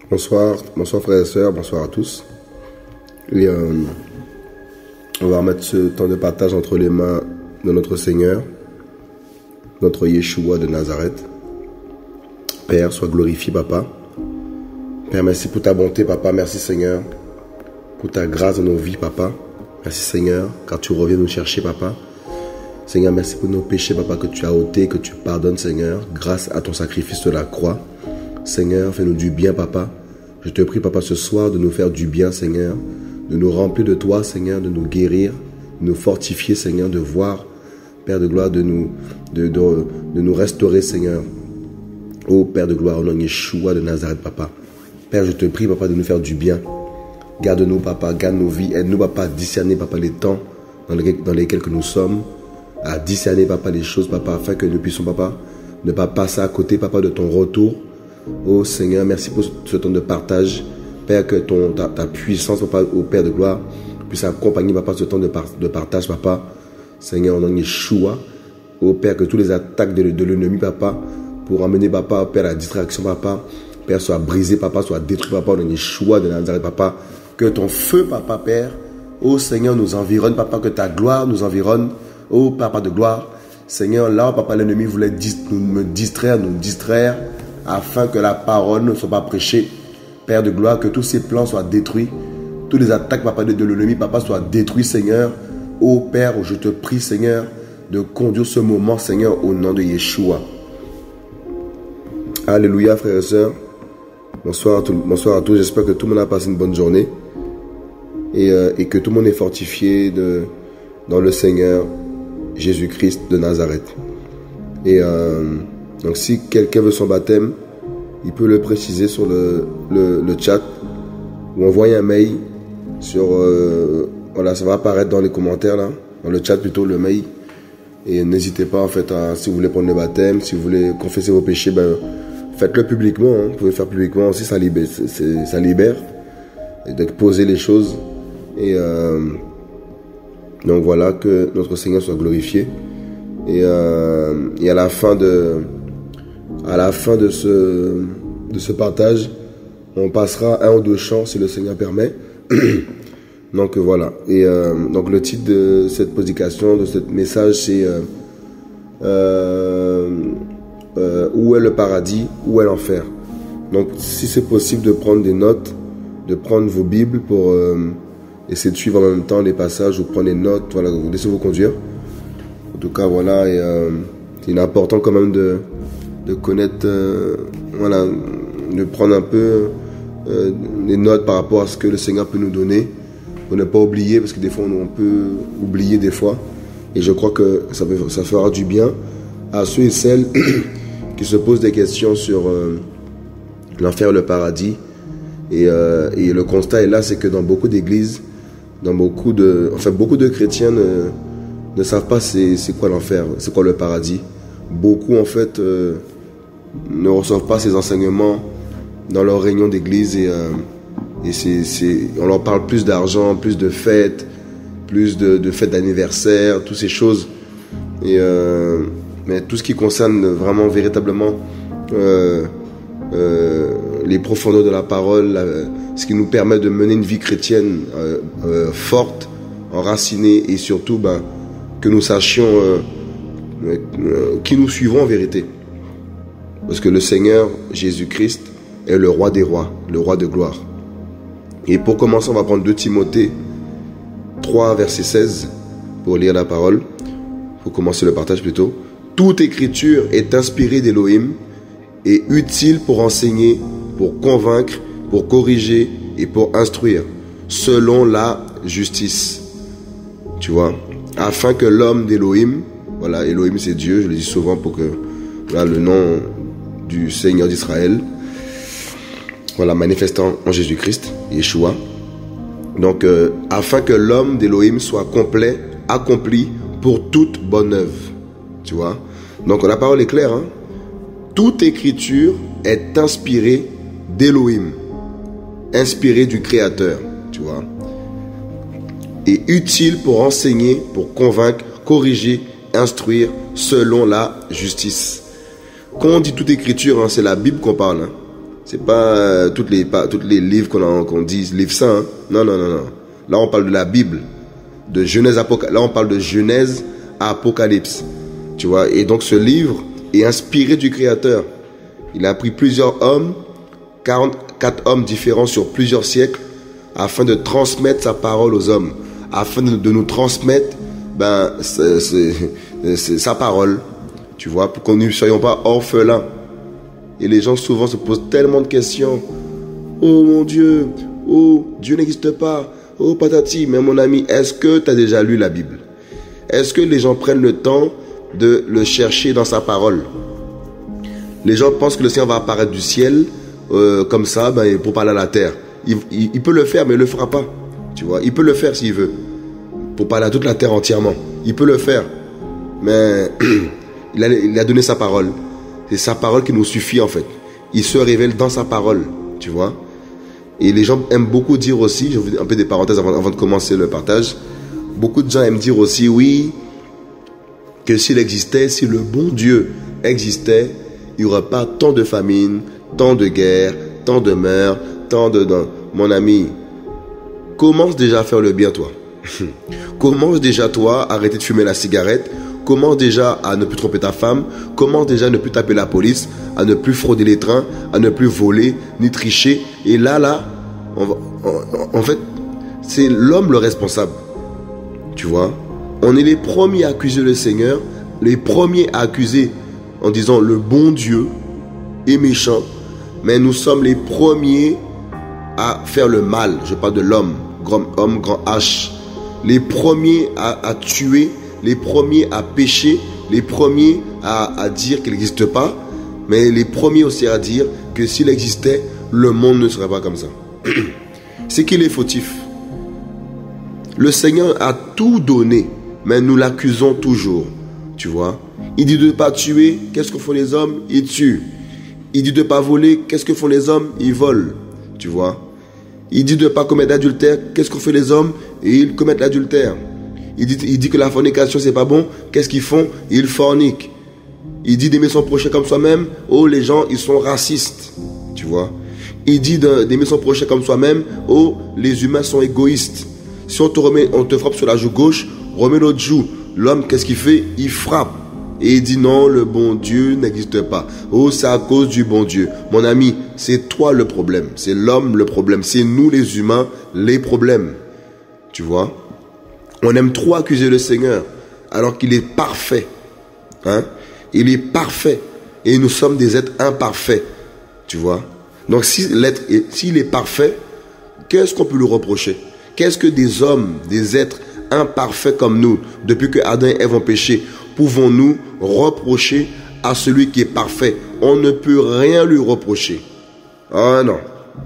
Bonsoir, bonsoir frères et sœurs, bonsoir à tous. Et on va remettre ce temps de partage entre les mains de notre Seigneur, notre Yeshua de Nazareth. Père, sois glorifié, Papa. Père, merci pour ta bonté, Papa. Merci, Seigneur, pour ta grâce dans nos vies, Papa. Merci, Seigneur, car tu reviens nous chercher, Papa. Seigneur, merci pour nos péchés, Papa, que tu as ôtés, que tu pardonnes, Seigneur, grâce à ton sacrifice de la croix. Seigneur, fais-nous du bien, Papa. Je te prie, Papa, ce soir, de nous faire du bien, Seigneur, de nous remplir de toi, Seigneur, de nous guérir, de nous fortifier, Seigneur, de voir, Père de gloire, de nous restaurer, Seigneur. Ô Père de gloire, au nom de Yeshua de Nazareth, Papa. Père, je te prie, Papa, de nous faire du bien. Garde-nous, Papa, garde nos vies. Aide-nous, Papa, à discerner, Papa, les temps dans lesquels que nous sommes. À discerner, Papa, les choses, Papa, afin que nous puissions, Papa, ne pas passer à côté, Papa, de ton retour. Oh Seigneur, merci pour ce temps de partage. Père, que ta puissance, Papa, au Père de gloire, puisse accompagner, Papa, ce temps de partage, Papa. Seigneur, au nom de Yeshua. Oh Père, que tous les attaques de l'ennemi, Papa, pour amener, Papa, Père, la distraction, Papa, Père, soit brisé, Papa, soit détruit, Papa, au nom de Yeshua de Nazareth, Papa. Que ton feu, Papa, Père, oh Seigneur, nous environne, Papa, que ta gloire nous environne. Oh Papa de gloire, Seigneur, là, Papa, l'ennemi voulait nous distraire, afin que la parole ne soit pas prêchée. Père de gloire, que tous ces plans soient détruits. Tous les attaques, Papa, de l'ennemi, Papa, soient détruits, Seigneur. Ô Père, je te prie, Seigneur, de conduire ce moment, Seigneur, au nom de Yeshua. Alléluia, frères et sœurs. Bonsoir à tous. J'espère que tout le monde a passé une bonne journée. Et que tout le monde est fortifié dans le Seigneur Jésus-Christ de Nazareth. Et donc si quelqu'un veut son baptême, il peut le préciser sur le chat ou envoyer un mail sur voilà, ça va apparaître dans les commentaires là, dans le chat plutôt, le mail. Et n'hésitez pas en fait si vous voulez prendre le baptême, si vous voulez confesser vos péchés, faites-le publiquement, hein. Vous pouvez le faire publiquement aussi, ça libère et de poser les choses. Et donc voilà, que notre Seigneur soit glorifié. Et à la fin de ce partage, on passera un ou deux chants si le Seigneur permet. Donc voilà. Et donc le titre de cette prédication, de ce message, c'est où est le paradis, où est l'enfer. Donc si c'est possible de prendre des notes, de prendre vos Bibles pour essayer de suivre en même temps les passages ou prendre les notes, voilà, laissez-vous conduire. En tout cas, voilà, et c'est important quand même de connaître, voilà, de prendre un peu les notes par rapport à ce que le Seigneur peut nous donner, pour ne pas oublier, parce que des fois on peut oublier des fois, et je crois que ça fera du bien à ceux et celles qui se posent des questions sur l'enfer et le paradis, et le constat est là, c'est que dans beaucoup d'églises, beaucoup de chrétiens ne savent pas c'est quoi l'enfer, c'est quoi le paradis. Beaucoup en fait ne reçoivent pas ces enseignements dans leurs réunions d'église, et on leur parle plus d'argent, plus de fêtes, plus de fêtes d'anniversaire, toutes ces choses. Mais tout ce qui concerne vraiment, véritablement les profondeurs de la parole, ce qui nous permet de mener une vie chrétienne forte, enracinée, et surtout que nous sachions qui nous suivons en vérité. Parce que le Seigneur Jésus-Christ est le roi des rois, le roi de gloire. Et pour commencer, on va prendre 2 Timothée 3, verset 16, pour lire la parole. Pour commencer le partage plutôt. Toute écriture est inspirée d'Élohim et utile pour enseigner, pour convaincre, pour corriger et pour instruire, selon la justice. Tu vois, afin que l'homme d'Élohim, voilà, Elohim c'est Dieu, je le dis souvent pour que, voilà, le nom du Seigneur d'Israël, voilà, manifestant en Jésus-Christ, Yeshua. Donc, afin que l'homme d'Élohim soit complet, accompli pour toute bonne œuvre. Tu vois. Donc, la parole est claire, hein. Toute écriture est inspirée d'Élohim, inspirée du Créateur, tu vois, et utile pour enseigner, pour convaincre, corriger, instruire selon la justice. Quand on dit toute écriture, hein, c'est la Bible qu'on parle, hein. C'est pas toutes les livres qu'on dit, livres saints. Hein. Non. Là, on parle de la Bible. De Genèse, là, on parle de Genèse à Apocalypse. Tu vois, et donc ce livre est inspiré du Créateur. Il a pris plusieurs hommes, 44 hommes différents sur plusieurs siècles, afin de transmettre sa parole aux hommes, afin de nous transmettre sa parole, tu vois, pour qu'on ne soyons pas orphelins. Et les gens souvent se posent tellement de questions. Oh mon Dieu, oh Dieu n'existe pas, oh patati. Mais mon ami, est-ce que tu as déjà lu la Bible? Est-ce que les gens prennent le temps de le chercher dans sa parole? Les gens pensent que le Seigneur va apparaître du ciel comme ça, pour parler à la terre. Il peut le faire, mais il ne le fera pas. Tu vois, il peut le faire s'il veut, pour parler à toute la terre entièrement. Il peut le faire, mais il a donné sa parole. C'est sa parole qui nous suffit en fait. Il se révèle dans sa parole, tu vois. Et les gens aiment beaucoup dire aussi, je vous dis un peu des parenthèses avant de commencer le partage. Beaucoup de gens aiment dire aussi, oui, que s'il existait, si le bon Dieu existait, il n'y aurait pas tant de famine, tant de guerres, tant de meurtres, tant de... Mon ami, commence déjà à faire le bien, toi. Commence déjà, toi, à arrêter de fumer la cigarette. Commence déjà à ne plus tromper ta femme. Commence déjà à ne plus taper la police, à ne plus frauder les trains, à ne plus voler, ni tricher. Et là, en fait, c'est l'homme le responsable. Tu vois, on est les premiers à accuser le Seigneur, les premiers à accuser en disant le bon Dieu est méchant, mais nous sommes les premiers à faire le mal. Je parle de l'homme, grand homme, grand H. Les premiers à tuer, les premiers à pécher, les premiers à dire qu'il n'existe pas, mais les premiers aussi à dire que s'il existait, le monde ne serait pas comme ça. C'est qu'il est fautif. Le Seigneur a tout donné, mais nous l'accusons toujours. Tu vois, il dit de ne pas tuer, qu'est-ce que font les hommes? Ils tuent. Il dit de ne pas voler, qu'est-ce que font les hommes? Ils volent. Tu vois, il dit de ne pas commettre d'adultère, qu'est-ce que font les hommes? Ils commettent l'adultère. Il dit que la fornication c'est pas bon, qu'est-ce qu'ils font? Ils forniquent. Il dit d'aimer son prochain comme soi-même. Oh, les gens ils sont racistes. Tu vois, il dit d'aimer son prochain comme soi-même. Oh, les humains sont égoïstes. Si on te frappe sur la joue gauche, remets l'autre joue. L'homme, qu'est-ce qu'il fait? Il frappe. Et il dit non, le bon Dieu n'existe pas. Oh, c'est à cause du bon Dieu. Mon ami, c'est toi le problème. C'est l'homme le problème. C'est nous les humains les problèmes. Tu vois? On aime trop accuser le Seigneur alors qu'il est parfait. Hein? Il est parfait. Et nous sommes des êtres imparfaits. Tu vois? Donc s'il est parfait, qu'est-ce qu'on peut lui reprocher? Qu'est-ce que des hommes, des êtres imparfaits comme nous, depuis que Adam et Ève ont péché, pouvons-nous reprocher à celui qui est parfait? On ne peut rien lui reprocher. Ah non.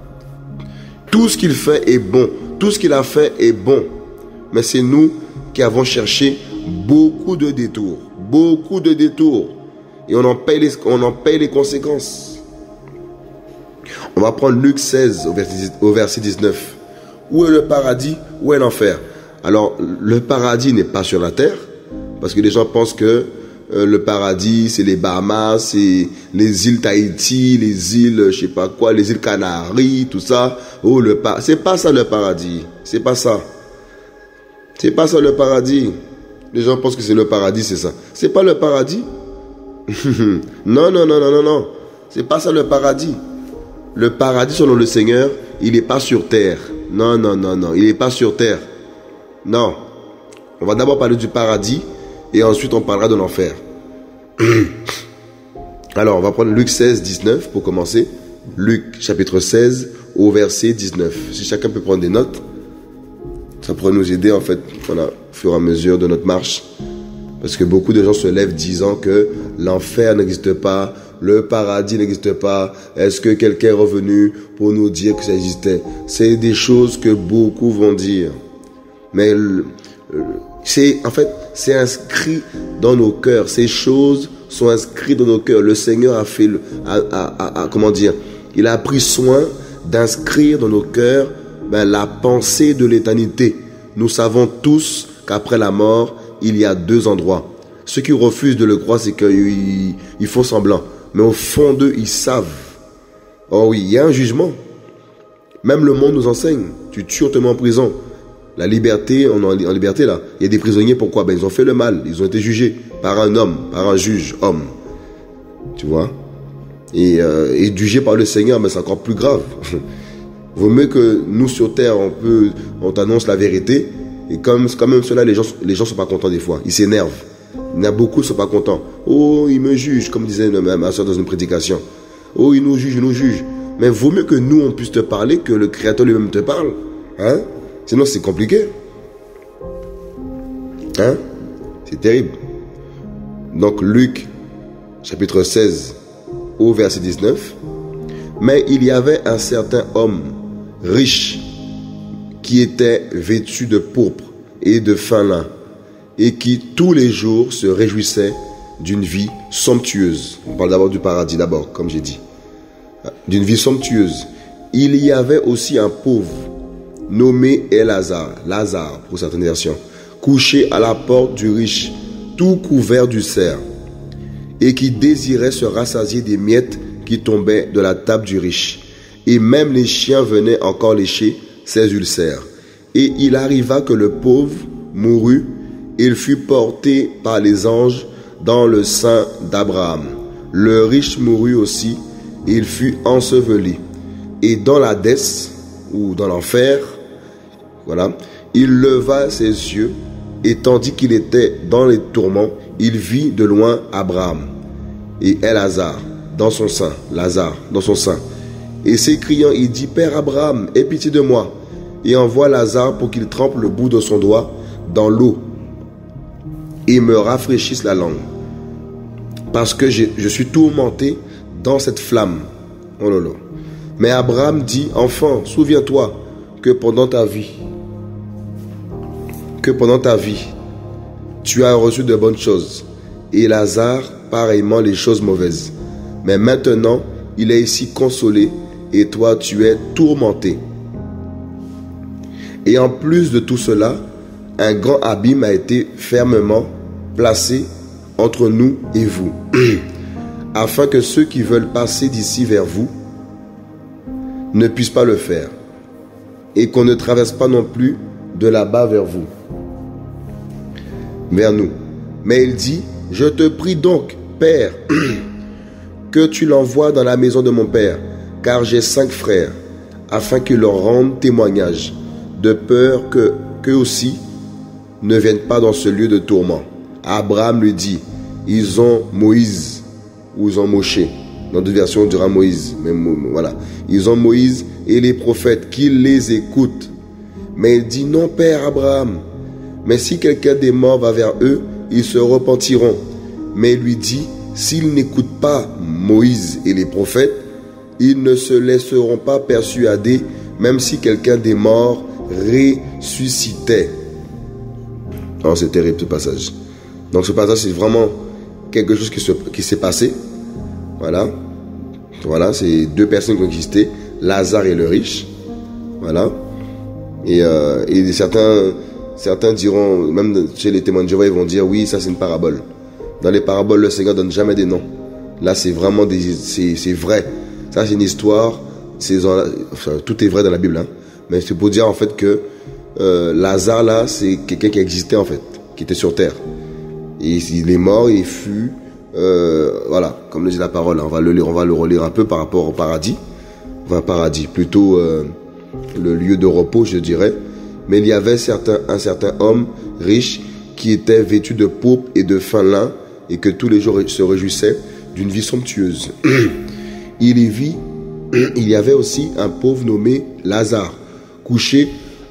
Tout ce qu'il fait est bon. Tout ce qu'il a fait est bon. Mais c'est nous qui avons cherché beaucoup de détours. Beaucoup de détours. Et on en paye les conséquences. On va prendre Luc 16 au verset 19. Où est le paradis? Où est l'enfer? Alors, le paradis n'est pas sur la terre. Parce que les gens pensent que le paradis, c'est les Bahamas, c'est les îles Tahiti, les îles, je sais pas quoi, les îles Canaries, tout ça. Oh, c'est pas ça le paradis. C'est pas ça. C'est pas ça le paradis. Les gens pensent que c'est le paradis, c'est ça. C'est pas le paradis. Non. C'est pas ça le paradis. Le paradis, selon le Seigneur, il n'est pas sur terre. Non. Il n'est pas sur terre. Non. On va d'abord parler du paradis et ensuite on parlera de l'enfer. Alors, on va prendre Luc 16, 19 pour commencer. Luc chapitre 16 au verset 19. Si chacun peut prendre des notes, ça pourrait nous aider en fait au fur et à mesure de notre marche. Parce que beaucoup de gens se lèvent disant que l'enfer n'existe pas, le paradis n'existe pas. Est-ce que quelqu'un est revenu pour nous dire que ça existait? C'est des choses que beaucoup vont dire. Mais c'est inscrit dans nos cœurs. Ces choses sont inscrites dans nos cœurs. Le Seigneur a fait, il a pris soin d'inscrire dans nos cœurs la pensée de l'éternité. Nous savons tous qu'après la mort, il y a deux endroits. Ceux qui refusent de le croire, c'est qu'ils font semblant. Mais au fond d'eux, ils savent. Oh oui, il y a un jugement. Même le monde nous enseigne. Tu tues, on te met en prison. La liberté, on est en liberté là. Il y a des prisonniers, pourquoi? Ben, ils ont fait le mal. Ils ont été jugés par un homme, par un juge, homme. Tu vois? Et jugés par le Seigneur, mais c'est encore plus grave. Vaut mieux que nous sur terre, on t'annonce la vérité. Et comme même cela, les gens sont pas contents des fois. Ils s'énervent. Il y en a beaucoup qui sont pas contents. Oh, il me juge, comme disait ma soeur dans une prédication. Oh, il nous juge, il nous juge. Mais vaut mieux que nous, on puisse te parler, que le Créateur lui-même te parle. Hein? Sinon, c'est compliqué. Hein? C'est terrible. Donc, Luc, chapitre 16, au verset 19. Mais il y avait un certain homme riche qui était vêtu de pourpre et de fin lin et qui tous les jours se réjouissait d'une vie somptueuse. On parle d'abord du paradis d'abord, comme j'ai dit. D'une vie somptueuse. Il y avait aussi un pauvre nommé Lazare pour certaines versions, couché à la porte du riche, tout couvert d'ulcères, et qui désirait se rassasier des miettes qui tombaient de la table du riche. Et même les chiens venaient encore lécher ses ulcères. Et il arriva que le pauvre mourut, il fut porté par les anges dans le sein d'Abraham. Le riche mourut aussi, il fut enseveli. Et dans l'Hadès, ou dans l'enfer, voilà, il leva ses yeux, et tandis qu'il était dans les tourments, il vit de loin Abraham et Lazare dans son sein, Lazare dans son sein. Et s'écriant, il dit, Père Abraham, aie pitié de moi, et envoie Lazare pour qu'il trempe le bout de son doigt dans l'eau et me rafraîchisse la langue, parce que je suis tourmenté dans cette flamme. Oh là là. Mais Abraham dit, enfant, souviens-toi que pendant ta vie, tu as reçu de bonnes choses, et Lazare, pareillement, les choses mauvaises. Mais maintenant, il est ici consolé, et toi, tu es tourmenté. Et en plus de tout cela, un grand abîme a été fermement placé entre nous et vous, afin que ceux qui veulent passer d'ici vers vous ne puissent pas le faire, et qu'on ne traverse pas non plus de là-bas vers vous, vers nous. Mais il dit, je te prie donc, Père, que tu l'envoies dans la maison de mon Père, car j'ai 5 frères, afin qu'ils leur rendent témoignage, de peur qu'eux aussi ne viennent pas dans ce lieu de tourment. Abraham lui dit, ils ont Moïse, ou ils ont Moshe, dans d'autres versions on dira Moïse, mais voilà, ils ont Moïse et les prophètes, qu'ils les écoutent. Mais il dit, non Père Abraham, mais si quelqu'un des morts va vers eux, ils se repentiront. Mais il lui dit, s'ils n'écoutent pas Moïse et les prophètes, ils ne se laisseront pas persuader, même si quelqu'un des morts ressuscitait. Oh, c'est terrible ce passage. Donc ce passage, c'est vraiment quelque chose qui s'est passé. Voilà. Voilà, c'est 2 personnes qui ont existé, Lazare et le riche. Voilà. Et certains diront, même chez les témoins de Jéhovah, ils vont dire, oui, ça c'est une parabole. Dans les paraboles, le Seigneur donne jamais des noms. Là, c'est vraiment c'est vrai. Ça, c'est une histoire. Enfin, tout est vrai dans la Bible, hein. Mais c'est pour dire en fait que Lazare là, c'est quelqu'un qui existait en fait, qui était sur terre. Et il est mort, et il fut, voilà, comme le dit la parole. Hein, on va le relire un peu par rapport au paradis. Enfin, paradis, plutôt le lieu de repos, je dirais. Mais il y avait un certain homme riche qui était vêtu de pourpre et de fin lin, et que tous les jours se réjouissait d'une vie somptueuse. Il y avait aussi un pauvre nommé Lazare, couché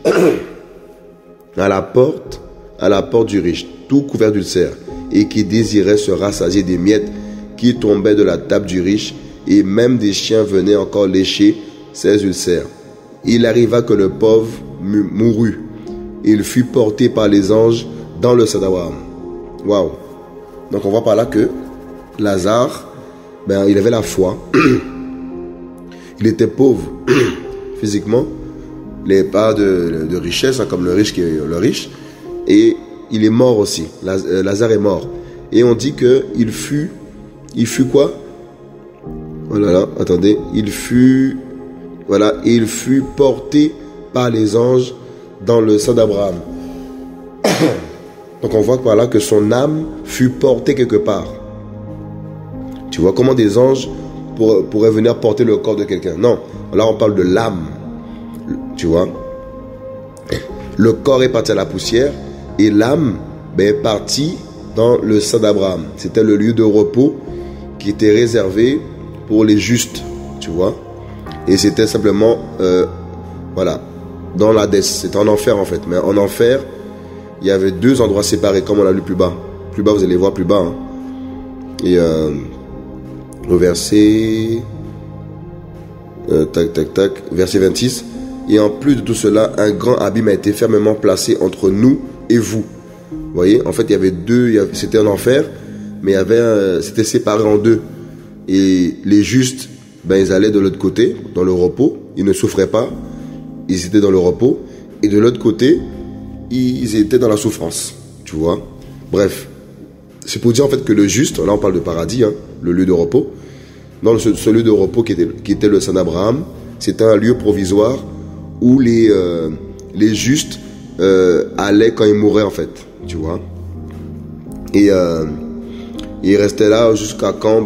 à la porte du riche, tout couvert d'ulcères, et qui désirait se rassasier des miettes qui tombaient de la table du riche, et même des chiens venaient encore lécher ses ulcères. Il arriva que le pauvre mourut. Il fut porté par les anges dans le sein d'Abraham. Waouh! Donc on voit par là que Lazare, il avait la foi. Il était pauvre physiquement. Il n'avait pas de richesse, hein, comme le riche qui est le riche. Et il est mort aussi. Lazare est mort. Et on dit qu'il fut quoi? Voilà, là, attendez. Il fut porté par les anges dans le sein d'Abraham. Donc on voit par là que son âme fut portée quelque part. Tu vois comment des anges pourraient venir porter le corps de quelqu'un? Non, là on parle de l'âme. Tu vois, le corps est parti à la poussière et l'âme est partie dans le sein d'Abraham. C'était le lieu de repos qui était réservé pour les justes, tu vois. Et c'était simplement, voilà, dans l'Hadès. C'était en enfer en fait. Mais en enfer, il y avait deux endroits séparés, comme on l'a lu plus bas. Plus bas, vous allez voir plus bas. Hein. Et au verset... verset 26. Et en plus de tout cela, un grand abîme a été fermement placé entre nous et vous. Vous voyez, en fait, il y avait deux, c'était un enfer, mais c'était séparé en deux. Et les justes, ils allaient de l'autre côté, dans le repos. Ils ne souffraient pas. Ils étaient dans le repos. Et de l'autre côté, ils étaient dans la souffrance. Tu vois. Bref. C'est pour dire en fait que le juste, là on parle de paradis, hein, le lieu de repos. Dans ce lieu de repos qui était le sein d'Abraham, c'était un lieu provisoire où les justes allaient quand ils mouraient en fait. Tu vois. Et ils restaient là jusqu'à quand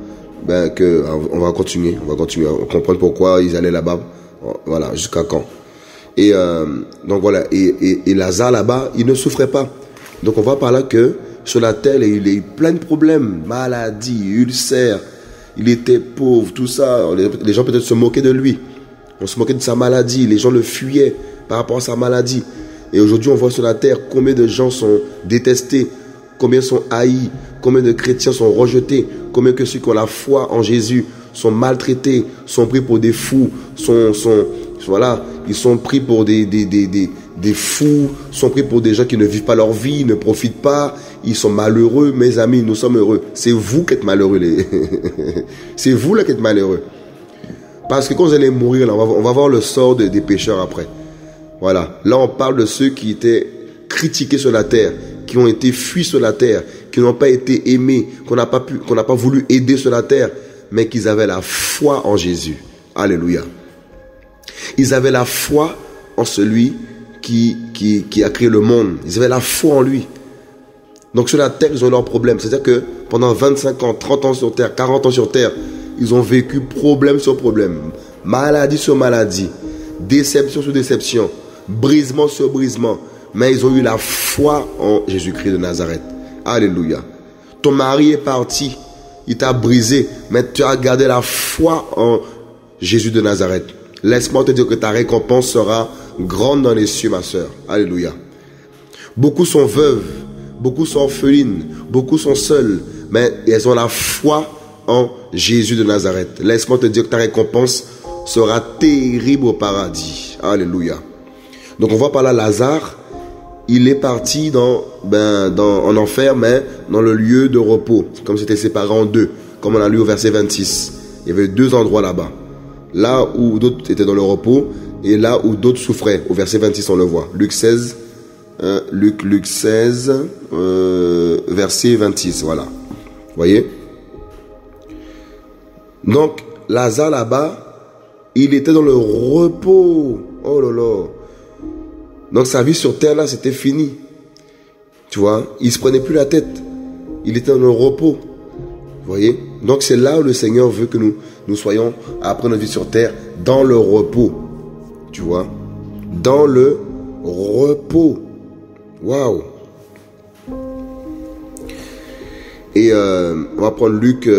on va continuer à comprendre pourquoi ils allaient là-bas, voilà, jusqu'à quand. Et donc voilà, et Lazare là-bas, il ne souffrait pas. Donc on voit par là que sur la terre, il a eu plein de problèmes, maladies, ulcères, il était pauvre, tout ça. Les gens peut-être se moquaient de lui, on se moquait de sa maladie, les gens le fuyaient par rapport à sa maladie. Et aujourd'hui on voit sur la terre combien de gens sont détestés, combien sont haïs, combien de chrétiens sont rejetés, combien que ceux qui ont la foi en Jésus sont maltraités, sont pris pour des fous, voilà, ils sont pris pour des fous, sont pris pour des gens qui ne vivent pas leur vie, ne profitent pas, ils sont malheureux. Mes amis, nous sommes heureux. C'est vous qui êtes malheureux. C'est vous là qui êtes malheureux. Parce que quand vous allez mourir, là, on va voir le sort des pécheurs après. Voilà, là on parle de ceux qui étaient critiqués sur la terre, qui ont été fuis sur la terre, qui n'ont pas été aimés, qu'on n'a pas voulu aider sur la terre, mais qu'ils avaient la foi en Jésus. Alléluia. Ils avaient la foi en celui qui a créé le monde. Ils avaient la foi en lui. Donc sur la terre, ils ont leurs problèmes. C'est-à-dire que pendant 25 ans, 30 ans sur terre, 40 ans sur terre, ils ont vécu problème sur problème, maladie sur maladie, déception sur déception, brisement sur brisement. Mais ils ont eu la foi en Jésus-Christ de Nazareth. Alléluia. Ton mari est parti, il t'a brisé, mais tu as gardé la foi en Jésus de Nazareth. Laisse-moi te dire que ta récompense sera grande dans les cieux, ma soeur. Alléluia. Beaucoup sont veuves, beaucoup sont orphelines, beaucoup sont seules, mais elles ont la foi en Jésus de Nazareth. Laisse-moi te dire que ta récompense sera terrible au paradis. Alléluia. Donc on voit par là Lazare, il est parti en enfer, mais dans le lieu de repos, comme c'était séparé en deux, comme on a lu au verset 26. Il y avait deux endroits là-bas. Là où d'autres étaient dans le repos et là où d'autres souffraient. Au verset 26, on le voit. Luc 16, verset 26, voilà. Vous voyez? Donc, Lazare là-bas, il était dans le repos. Oh là là. Donc sa vie sur terre là, c'était fini. Tu vois, il se prenait plus la tête. Il était dans le repos. Vous voyez? Donc c'est là où le Seigneur veut que nous soyons, après notre vie sur terre, dans le repos. Tu vois? Dans le repos. Waouh! Et on va prendre Luc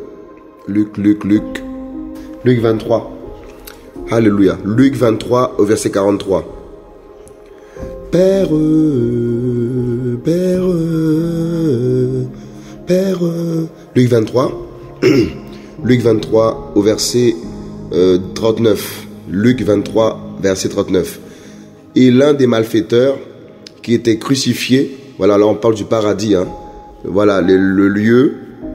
23. Alléluia. Luc 23 au verset 43. Père, Luc 23, Luc 23 au verset 39. Luc 23, verset 39. Et l'un des malfaiteurs qui était crucifié, voilà, là on parle du paradis, hein, voilà, le lieu,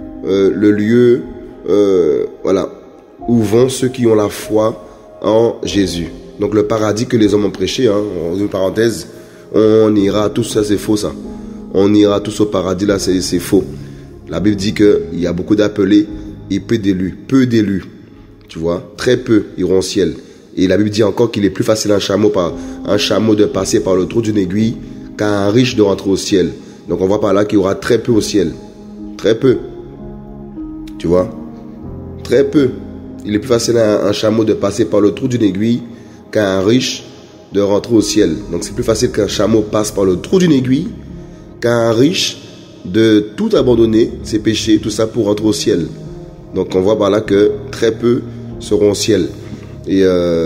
voilà, où vont ceux qui ont la foi en Jésus. Donc le paradis que les hommes ont prêché, hein, en une parenthèse, on ira tous, ça c'est faux ça. On ira tous au paradis, là c'est faux. La Bible dit qu'il y a beaucoup d'appelés, et peu d'élus. Peu d'élus, tu vois, très peu iront au ciel. Et la Bible dit encore qu'il est plus facile à un chameau de passer par le trou d'une aiguille qu'à un riche de rentrer au ciel. Donc on voit par là qu'il y aura très peu au ciel. Très peu. Tu vois? Très peu. Il est plus facile à un chameau de passer par le trou d'une aiguille qu'à un riche de rentrer au ciel. Donc c'est plus facile qu'un chameau passe par le trou d'une aiguille qu'à un riche de tout abandonner, ses péchés, tout ça pour rentrer au ciel. Donc on voit par là que très peu seront au ciel. Et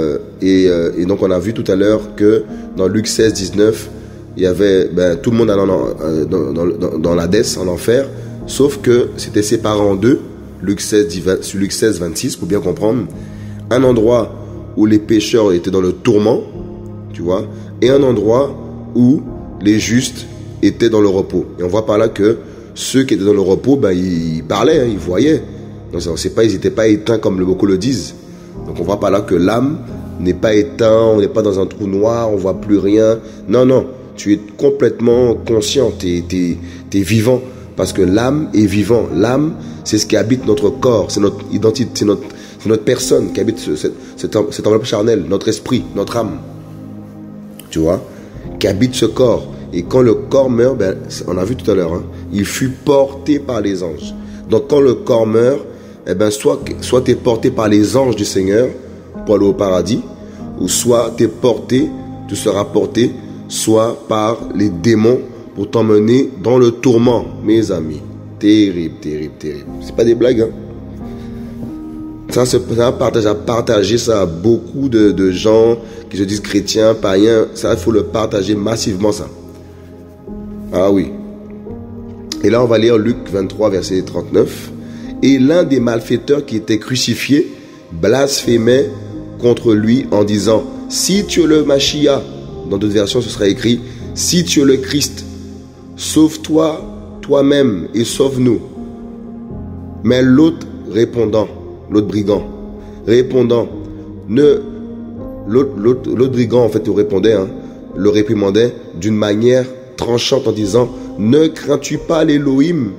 donc on a vu tout à l'heure que dans Luc 16, 19, il y avait tout le monde allait dans l'Hadès, en enfer, sauf que c'était séparé en deux. Luc 16, 26, pour bien comprendre. Un endroit où les pécheurs étaient dans le tourment, tu vois, et un endroit où les justes étaient dans le repos. Et on voit par là que ceux qui étaient dans le repos, ils parlaient, ils voyaient. Donc ils n'étaient pas éteints comme beaucoup le disent. Donc on voit par là que l'âme n'est pas éteinte, on n'est pas dans un trou noir, on ne voit plus rien. Non, non, tu es complètement conscient, tu es vivant. Parce que l'âme est vivant. L'âme, c'est ce qui habite notre corps, c'est notre identité, c'est notre personne qui habite cette enveloppe charnelle, notre esprit, notre âme. Tu vois, qui habite ce corps. Et quand le corps meurt, on a vu tout à l'heure, hein, il fut porté par les anges. Donc quand le corps meurt, soit tu es porté par les anges du Seigneur pour aller au paradis, ou soit tu seras porté, soit par les démons pour t'emmener dans le tourment, mes amis. Terrible, terrible, terrible. C'est pas des blagues, hein. Ça, à partager ça à beaucoup de gens qui se disent chrétiens, païens. Ça, il faut le partager massivement, ça. Ah oui. Et là, on va lire Luc 23, verset 39. Et l'un des malfaiteurs qui était crucifié blasphémait contre lui en disant, si tu es le Mashiach, dans d'autres versions, ce sera écrit, si tu es le Christ, sauve-toi toi-même et sauve-nous. Mais l'autre l'autre brigand répondant, l'autre brigand en fait le réprimandait d'une manière tranchante en disant, ne crains-tu pas l'Élohim,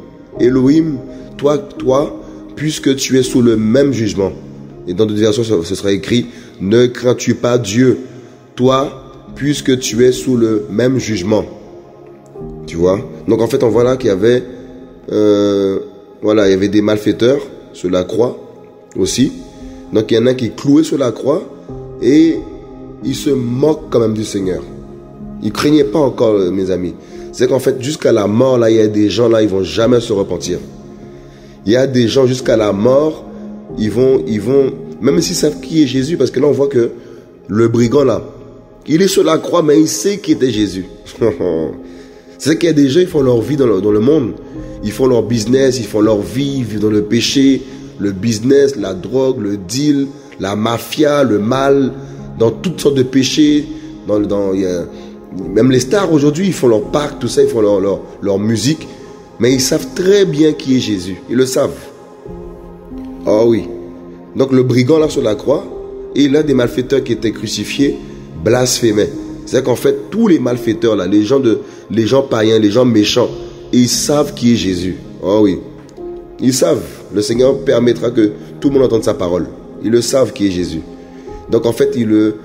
toi, puisque tu es sous le même jugement. Et dans d'autres versions, ce sera écrit, ne crains-tu pas Dieu, toi, puisque tu es sous le même jugement. Tu vois? Donc en fait, on voit là qu'il y avait, il y avait des malfaiteurs sur la croix aussi. Donc il y en a qui est cloué sur la croix et il se moque quand même du Seigneur. Il ne craignait pas encore, mes amis. C'est qu'en fait, jusqu'à la mort, là, il y a des gens là, ils vont jamais se repentir. Il y a des gens jusqu'à la mort, ils vont, même s'ils savent qui est Jésus, parce que là, on voit que le brigand là, il est sur la croix, mais il sait qui était Jésus. C'est qu'il y a des gens, ils font leur vie dans le monde. Ils font leur business, ils font leur vie, ils vivent dans le péché, le business, la drogue, le deal, la mafia, le mal, dans toutes sortes de péchés. Même les stars aujourd'hui, ils font leur parc, tout ça, ils font leur musique. Mais ils savent très bien qui est Jésus. Ils le savent. Oh oui. Donc le brigand là sur la croix, et l'un des malfaiteurs qui était crucifié, blasphémait. C'est-à-dire qu'en fait, tous les malfaiteurs là, les gens païens, les gens méchants, ils savent qui est Jésus. Oh oui. Ils savent. Le Seigneur permettra que tout le monde entende sa parole. Ils le savent qui est Jésus. Donc en fait,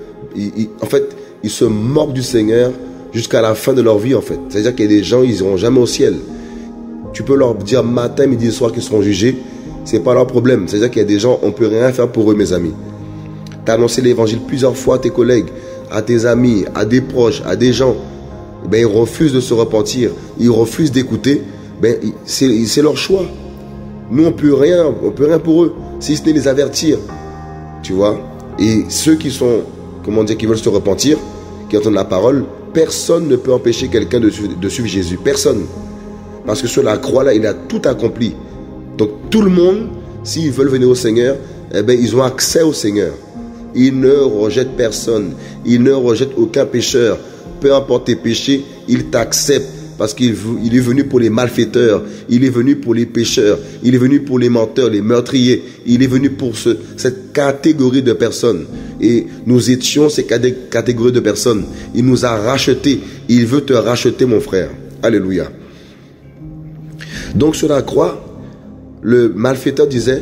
ils se moquent du Seigneur jusqu'à la fin de leur vie en fait. C'est-à-dire qu'il y a des gens, ils n'iront jamais au ciel. Tu peux leur dire matin, midi et soir qu'ils seront jugés. C'est pas leur problème. C'est-à-dire qu'il y a des gens, on ne peut rien faire pour eux, mes amis. Tu as annoncé l'évangile plusieurs fois à tes collègues, à tes amis, à des proches, à des gens. Ils refusent de se repentir. Ils refusent d'écouter. C'est leur choix. Nous, on peut rien pour eux, si ce n'est les avertir. Tu vois? Et ceux qui sont, qui veulent se repentir, qui entendent la parole, personne ne peut empêcher quelqu'un de suivre Jésus. Personne. Parce que sur la croix, là, il a tout accompli. Donc, tout le monde, s'ils veulent venir au Seigneur, ils ont accès au Seigneur. Il ne rejette personne. Il ne rejette aucun pécheur. Peu importe tes péchés, il t'accepte. Parce qu'il est venu pour les malfaiteurs. Il est venu pour les pécheurs. Il est venu pour les menteurs, les meurtriers. Il est venu pour cette catégorie de personnes. Et nous étions ces catégories de personnes. Il nous a rachetés. Il veut te racheter, mon frère. Alléluia. Donc sur la croix, le malfaiteur disait,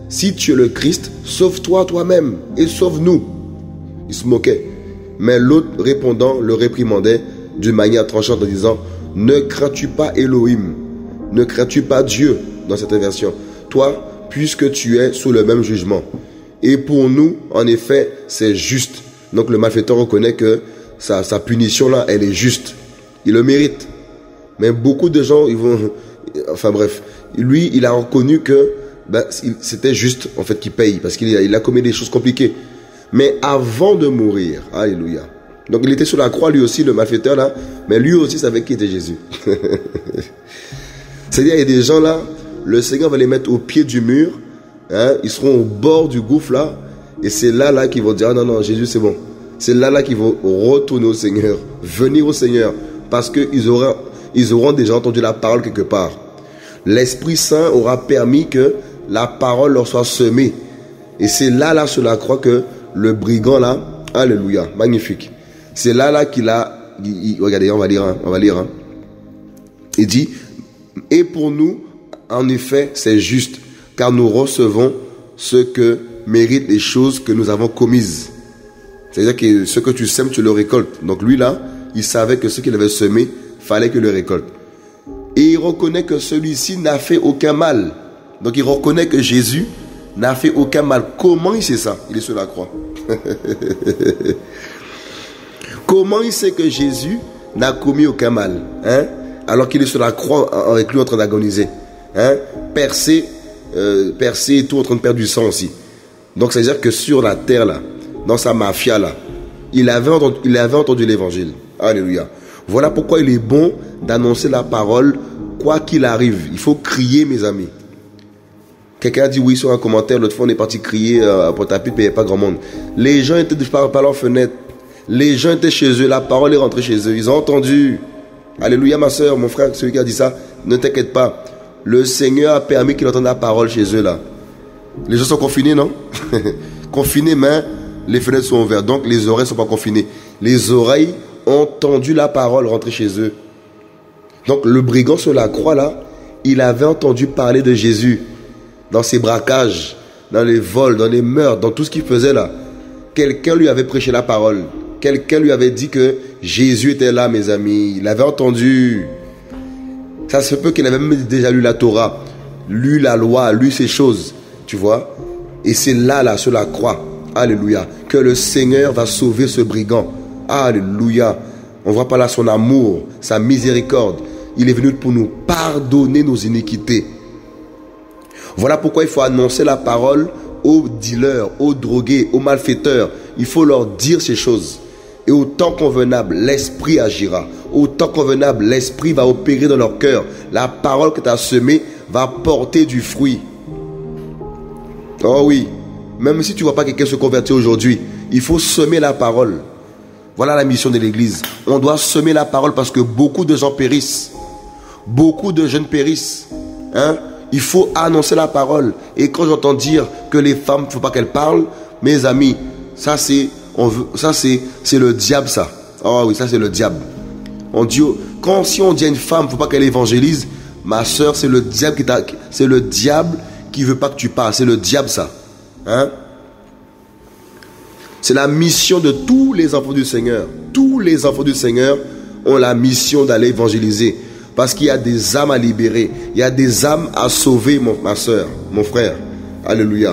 si tu es le Christ, sauve-toi toi-même et sauve-nous. Il se moquait. Mais l'autre répondant le réprimandait d'une manière tranchante en disant, ne crains-tu pas Elohim, ne crains-tu pas Dieu, dans cette version, toi, puisque tu es sous le même jugement. Et pour nous, en effet, c'est juste. Donc le malfaiteur reconnaît que sa punition là, elle est juste. Il le mérite. Mais beaucoup de gens, ils vont... Enfin bref, lui, il a reconnu que c'était juste, en fait, qu'il paye. Parce qu'il a commis des choses compliquées. Mais avant de mourir, alléluia. Donc il était sur la croix, lui aussi, le malfaiteur là. Mais lui aussi savait qui était Jésus. C'est-à-dire, il y a des gens là, le Seigneur va les mettre au pied du mur. Hein, ils seront au bord du gouffre là. Et c'est là qu'ils vont dire, ah non, non, Jésus c'est bon. C'est là qu'ils vont retourner au Seigneur. Venir au Seigneur. Parce qu'ils auront déjà entendu la parole quelque part. L'Esprit Saint aura permis que la parole leur soit semée. Et c'est là sur la croix que le brigand là, alléluia, magnifique. C'est là qu'il a, regardez, on va lire. Hein. Il dit, et pour nous, en effet, c'est juste, car nous recevons ce que méritent les choses que nous avons commises. C'est-à-dire que ce que tu sèmes, tu le récoltes. Donc lui là, il savait que ce qu'il avait semé, fallait qu'il le récolte. Et il reconnaît que celui-ci n'a fait aucun mal. Donc il reconnaît que Jésus n'a fait aucun mal. Comment il sait ça? Il est sur la croix. Comment il sait que Jésus n'a commis aucun mal, hein? Alors qu'il est sur la croix avec lui en train d'agoniser, hein? Percé et tout en train de perdre du sang aussi. Donc ça veut dire que sur la terre là, dans sa mafia là, il avait entendu l'évangile. Alléluia. Voilà pourquoi il est bon d'annoncer la parole quoi qu'il arrive. Il faut crier, mes amis. Quelqu'un a dit oui sur un commentaire, l'autre fois on est parti crier à Pointe-à-Pitre, mais il n'y avait pas grand monde. Les gens étaient par leur fenêtre. Les gens étaient chez eux, la parole est rentrée chez eux. Ils ont entendu. Alléluia, ma soeur, mon frère, celui qui a dit ça, ne t'inquiète pas. Le Seigneur a permis qu'ils entendent la parole chez eux là. Les gens sont confinés, non? Confinés, mais les fenêtres sont ouvertes. Donc les oreilles ne sont pas confinées. Les oreilles ont entendu la parole rentrer chez eux. Donc le brigand sur la croix là, il avait entendu parler de Jésus. Dans ses braquages, dans les vols, dans les meurtres, dans tout ce qu'il faisait là. Quelqu'un lui avait prêché la parole. Quelqu'un lui avait dit que Jésus était là, mes amis. Il avait entendu. Ça se peut qu'il avait même déjà lu la Torah, lu la loi, lu ces choses. Tu vois? Et c'est là, sur la croix, alléluia, que le Seigneur va sauver ce brigand. Alléluia. On voit par là son amour, sa miséricorde. Il est venu pour nous pardonner nos iniquités. Voilà pourquoi il faut annoncer la parole aux dealers, aux drogués, aux malfaiteurs. Il faut leur dire ces choses. Et au temps convenable, l'Esprit agira. Au temps convenable, l'Esprit va opérer dans leur cœur. La parole que tu as semée va porter du fruit. Oh oui, même si tu ne vois pas quelqu'un se convertir aujourd'hui, il faut semer la parole. Voilà la mission de l'Église. On doit semer la parole parce que beaucoup de gens périssent. Beaucoup de jeunes périssent. Hein? Il faut annoncer la parole. Et quand j'entends dire que les femmes, il ne faut pas qu'elles parlent, mes amis, ça c'est le diable ça. Oh oui, ça c'est le diable. Si on dit à une femme, il ne faut pas qu'elle évangélise, ma soeur, c'est le diable qui ne veut pas que tu parles. C'est le diable ça. Hein? C'est la mission de tous les enfants du Seigneur. Tous les enfants du Seigneur ont la mission d'aller évangéliser. Parce qu'il y a des âmes à libérer. Il y a des âmes à sauver, ma soeur, mon frère. Alléluia.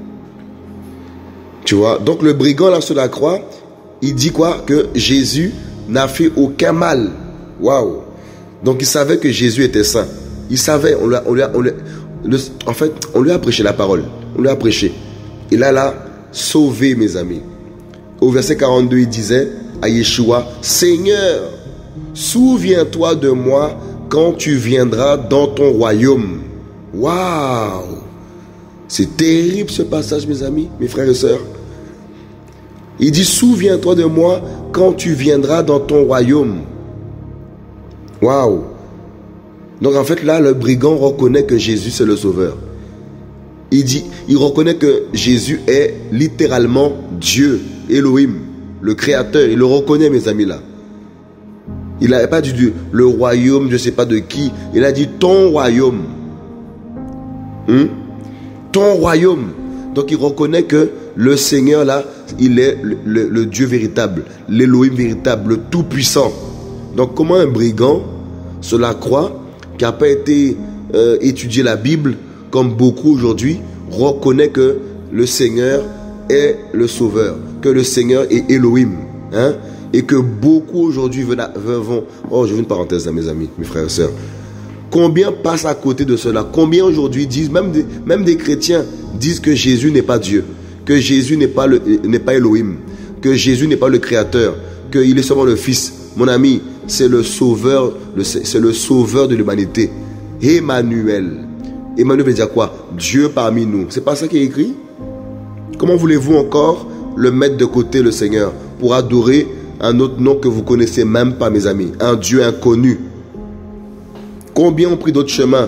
Tu vois? Donc le brigand là sur la croix, il dit quoi? Que Jésus n'a fait aucun mal. Waouh! Donc il savait que Jésus était saint. Il savait, en fait, on lui a prêché la parole. On lui a prêché. Il a sauvé, mes amis. Au verset 42, il disait à Yeshua, Seigneur, souviens-toi de moi quand tu viendras dans ton royaume. Waouh! C'est terrible ce passage, mes amis, mes frères et sœurs. Il dit, souviens-toi de moi quand tu viendras dans ton royaume. Waouh! Donc en fait là, le brigand reconnaît que Jésus c'est le sauveur. Il reconnaît que Jésus est littéralement Dieu, Elohim, le créateur. Il le reconnaît, mes amis là. Il n'avait pas dit le royaume, je ne sais pas de qui. Il a dit ton royaume. ton royaume. Donc il reconnaît que le Seigneur là, il est le Dieu véritable, l'Élohim véritable, le Tout-Puissant. Donc comment un brigand sur la croix, qui n'a pas été étudié la Bible, comme beaucoup aujourd'hui, reconnaît que le Seigneur est le Sauveur, que le Seigneur est Elohim, hein? Et que beaucoup aujourd'hui vont... Oh, je veux une parenthèse là, mes amis, mes frères et sœurs. Combien passent à côté de cela? Combien aujourd'hui disent, même des chrétiens disent que Jésus n'est pas Dieu, que Jésus n'est pas Elohim, que Jésus n'est pas le Créateur, qu'il est seulement le Fils. Mon ami, c'est le Sauveur, c'est le Sauveur de l'humanité. Emmanuel. Emmanuel veut dire quoi? Dieu parmi nous. C'est pas ça qui est écrit? Comment voulez-vous encore le mettre de côté, le Seigneur, pour adorer un autre nom que vous connaissez même pas, mes amis? Un Dieu inconnu. Combien ont pris d'autres chemins?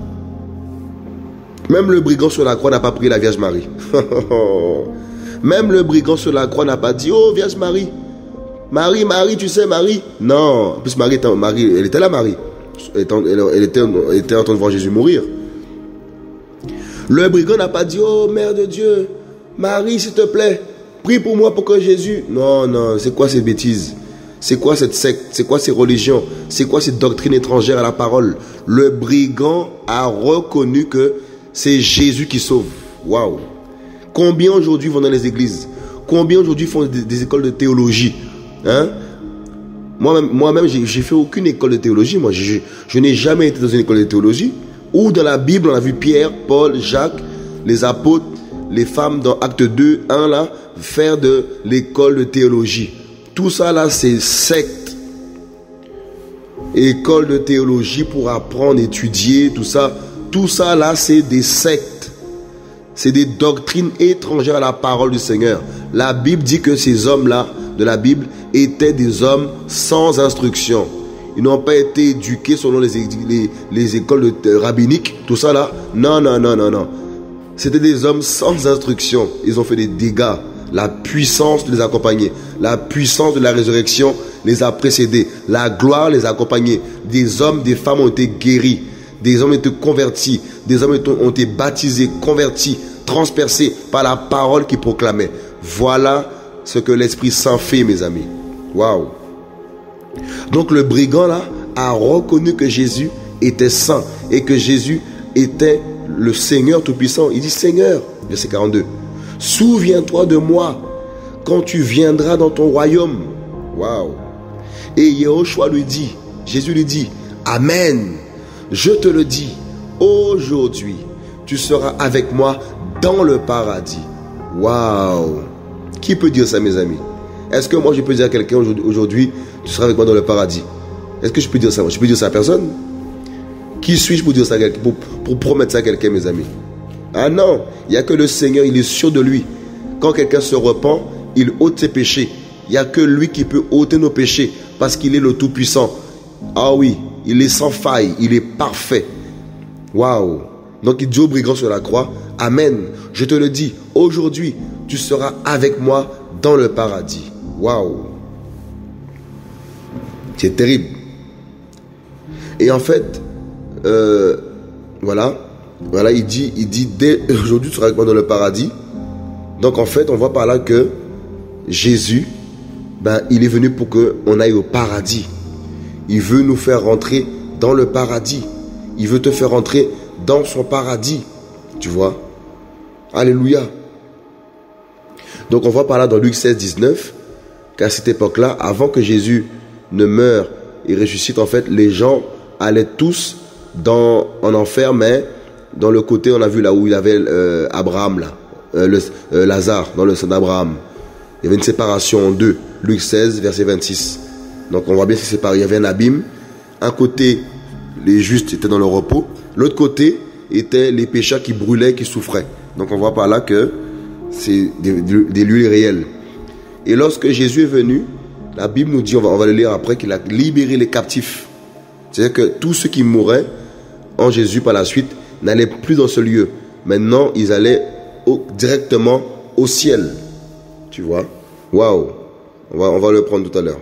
Même le brigand sur la croix n'a pas pris la Vierge Marie. Même le brigand sur la croix n'a pas dit, oh Vierge Marie, Marie, tu sais, Marie. Non, en plus Marie, elle était là, Marie. Elle était en train de voir Jésus mourir. Le brigand n'a pas dit, oh Mère de Dieu, Marie, s'il te plaît, prie pour moi pour que Jésus... Non, c'est quoi ces bêtises? C'est quoi cette secte? C'est quoi ces religions? C'est quoi ces doctrines étrangères à la parole? Le brigand a reconnu que c'est Jésus qui sauve. Waouh! Combien aujourd'hui vont dans les églises? Combien aujourd'hui font des écoles de théologie? Hein? Moi-même, j'ai fait aucune école de théologie. Moi, je n'ai jamais été dans une école de théologie. Ou dans la Bible, on a vu Pierre, Paul, Jacques, les apôtres, les femmes dans Acte 2, 1 là, faire de l'école de théologie. Tout ça là, c'est secte. École de théologie pour apprendre, étudier, tout ça. Tout ça là, c'est des sectes. C'est des doctrines étrangères à la parole du Seigneur. La Bible dit que ces hommes-là, de la Bible, étaient des hommes sans instruction. Ils n'ont pas été éduqués selon les écoles rabbiniques, tout ça là. Non. C'était des hommes sans instruction. Ils ont fait des dégâts. La puissance les accompagnait. La puissance de la résurrection les a précédés. La gloire les a accompagnés. Des hommes, des femmes ont été guéris. Des hommes ont été convertis. Des hommes ont été baptisés, convertis, transpercés par la parole qu'ils proclamaient. Voilà ce que l'Esprit Saint fait, mes amis. Waouh! Donc le brigand là a reconnu que Jésus était saint et que Jésus était le Seigneur Tout-Puissant. Il dit, Seigneur, verset 42, souviens-toi de moi quand tu viendras dans ton royaume. Waouh! Et Yehoshua lui dit, Jésus lui dit, Amen, je te le dis, aujourd'hui, tu seras avec moi dans le paradis. Waouh! Qui peut dire ça, mes amis? Est-ce que moi je peux dire à quelqu'un aujourd'hui, tu seras avec moi dans le paradis? Est-ce que je peux dire ça? Je peux dire ça à personne? Qui suis-je pour dire ça à quelqu'un, pour promettre ça à quelqu'un, mes amis? Ah non, il n'y a que le Seigneur, il est sûr de lui. Quand quelqu'un se repent, il ôte ses péchés. Il n'y a que lui qui peut ôter nos péchés parce qu'il est le Tout-Puissant. Ah oui, il est sans faille, il est parfait. Waouh! Donc il dit au brigand sur la croix, Amen, je te le dis, aujourd'hui, tu seras avec moi dans le paradis. Waouh! C'est terrible. Et en fait, voilà, il dit, dès aujourd'hui, tu seras avec moi dans le paradis. Donc en fait, on voit par là que Jésus, il est venu pour qu'on aille au paradis. Il veut nous faire rentrer dans le paradis. Il veut te faire rentrer dans son paradis. Tu vois? Alléluia. Donc on voit par là dans Luc 16, 19, qu'à cette époque-là, avant que Jésus ne meure et ressuscite, en fait, les gens allaient tous en enfer, mais dans le côté, on a vu là où il avait Abraham, là, Lazare, dans le sein d'Abraham. Il y avait une séparation en deux. Luc 16, verset 26. Donc on voit bien que c'est séparé. Il y avait un abîme. Un côté, les justes étaient dans le repos. L'autre côté étaient les pécheurs qui brûlaient, qui souffraient. Donc on voit par là que c'est des lieux réels. Et lorsque Jésus est venu, la Bible nous dit, on va le lire après, qu'il a libéré les captifs. C'est-à-dire que tous ceux qui mouraient en Jésus par la suite n'allaient plus dans ce lieu. Maintenant, ils allaient directement au ciel. Tu vois? Waouh! On va le prendre tout à l'heure.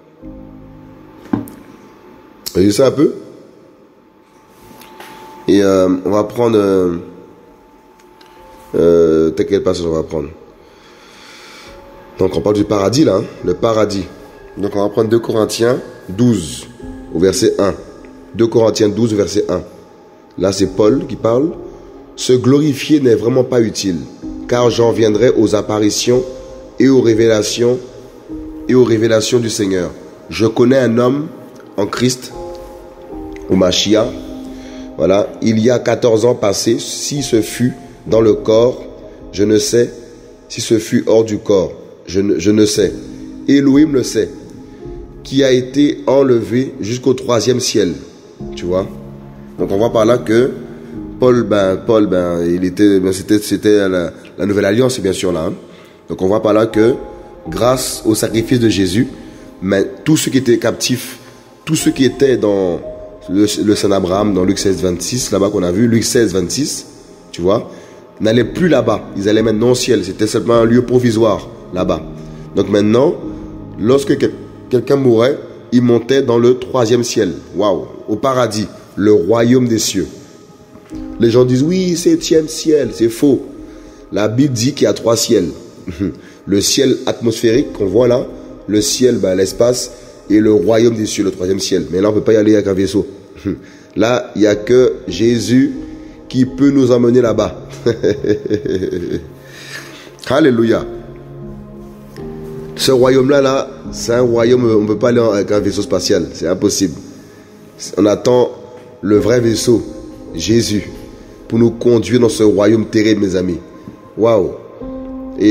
Vous voyez ça un peu? Et on va prendre Quel passage on va prendre? Donc on parle du paradis là, hein, le paradis. Donc on va prendre 2 Corinthiens 12 au verset 1. 2 Corinthiens 12 au verset 1. Là c'est Paul qui parle. Se glorifier n'est vraiment pas utile, car j'en viendrai aux apparitions et aux révélations du Seigneur. Je connais un homme en Christ, au Mashiach, voilà, il y a 14 ans passés, si ce fut dans le corps, je ne sais, si ce fut hors du corps, je ne sais. Elohim le sait, qui a été enlevé jusqu'au 3e ciel, tu vois. Donc on voit par là que Paul, il était, c'était la nouvelle alliance, bien sûr là. Hein. Donc on voit par là que grâce au sacrifice de Jésus, mais tous ceux qui étaient captifs, tous ceux qui étaient dans le Saint Abraham, dans Luc 16, 26, là-bas qu'on a vu, Luc 16, 26, tu vois, n'allaient plus là-bas. Ils allaient maintenant au ciel. C'était seulement un lieu provisoire là-bas. Donc maintenant, lorsque quelqu'un mourait, il montait dans le 3e ciel. Waouh, au paradis, le royaume des cieux. Les gens disent, oui, 7e ciel. C'est faux. La Bible dit qu'il y a 3 ciels. Le ciel atmosphérique qu'on voit là, le ciel, l'espace, et le royaume des cieux, le 3e ciel. Mais là, on ne peut pas y aller avec un vaisseau. Là, il n'y a que Jésus qui peut nous emmener là-bas. Alléluia. Ce royaume-là, c'est un royaume, on ne peut pas aller avec un vaisseau spatial. C'est impossible. On attend le vrai vaisseau, Jésus, pour nous conduire dans ce royaume terrible, mes amis. Waouh. Et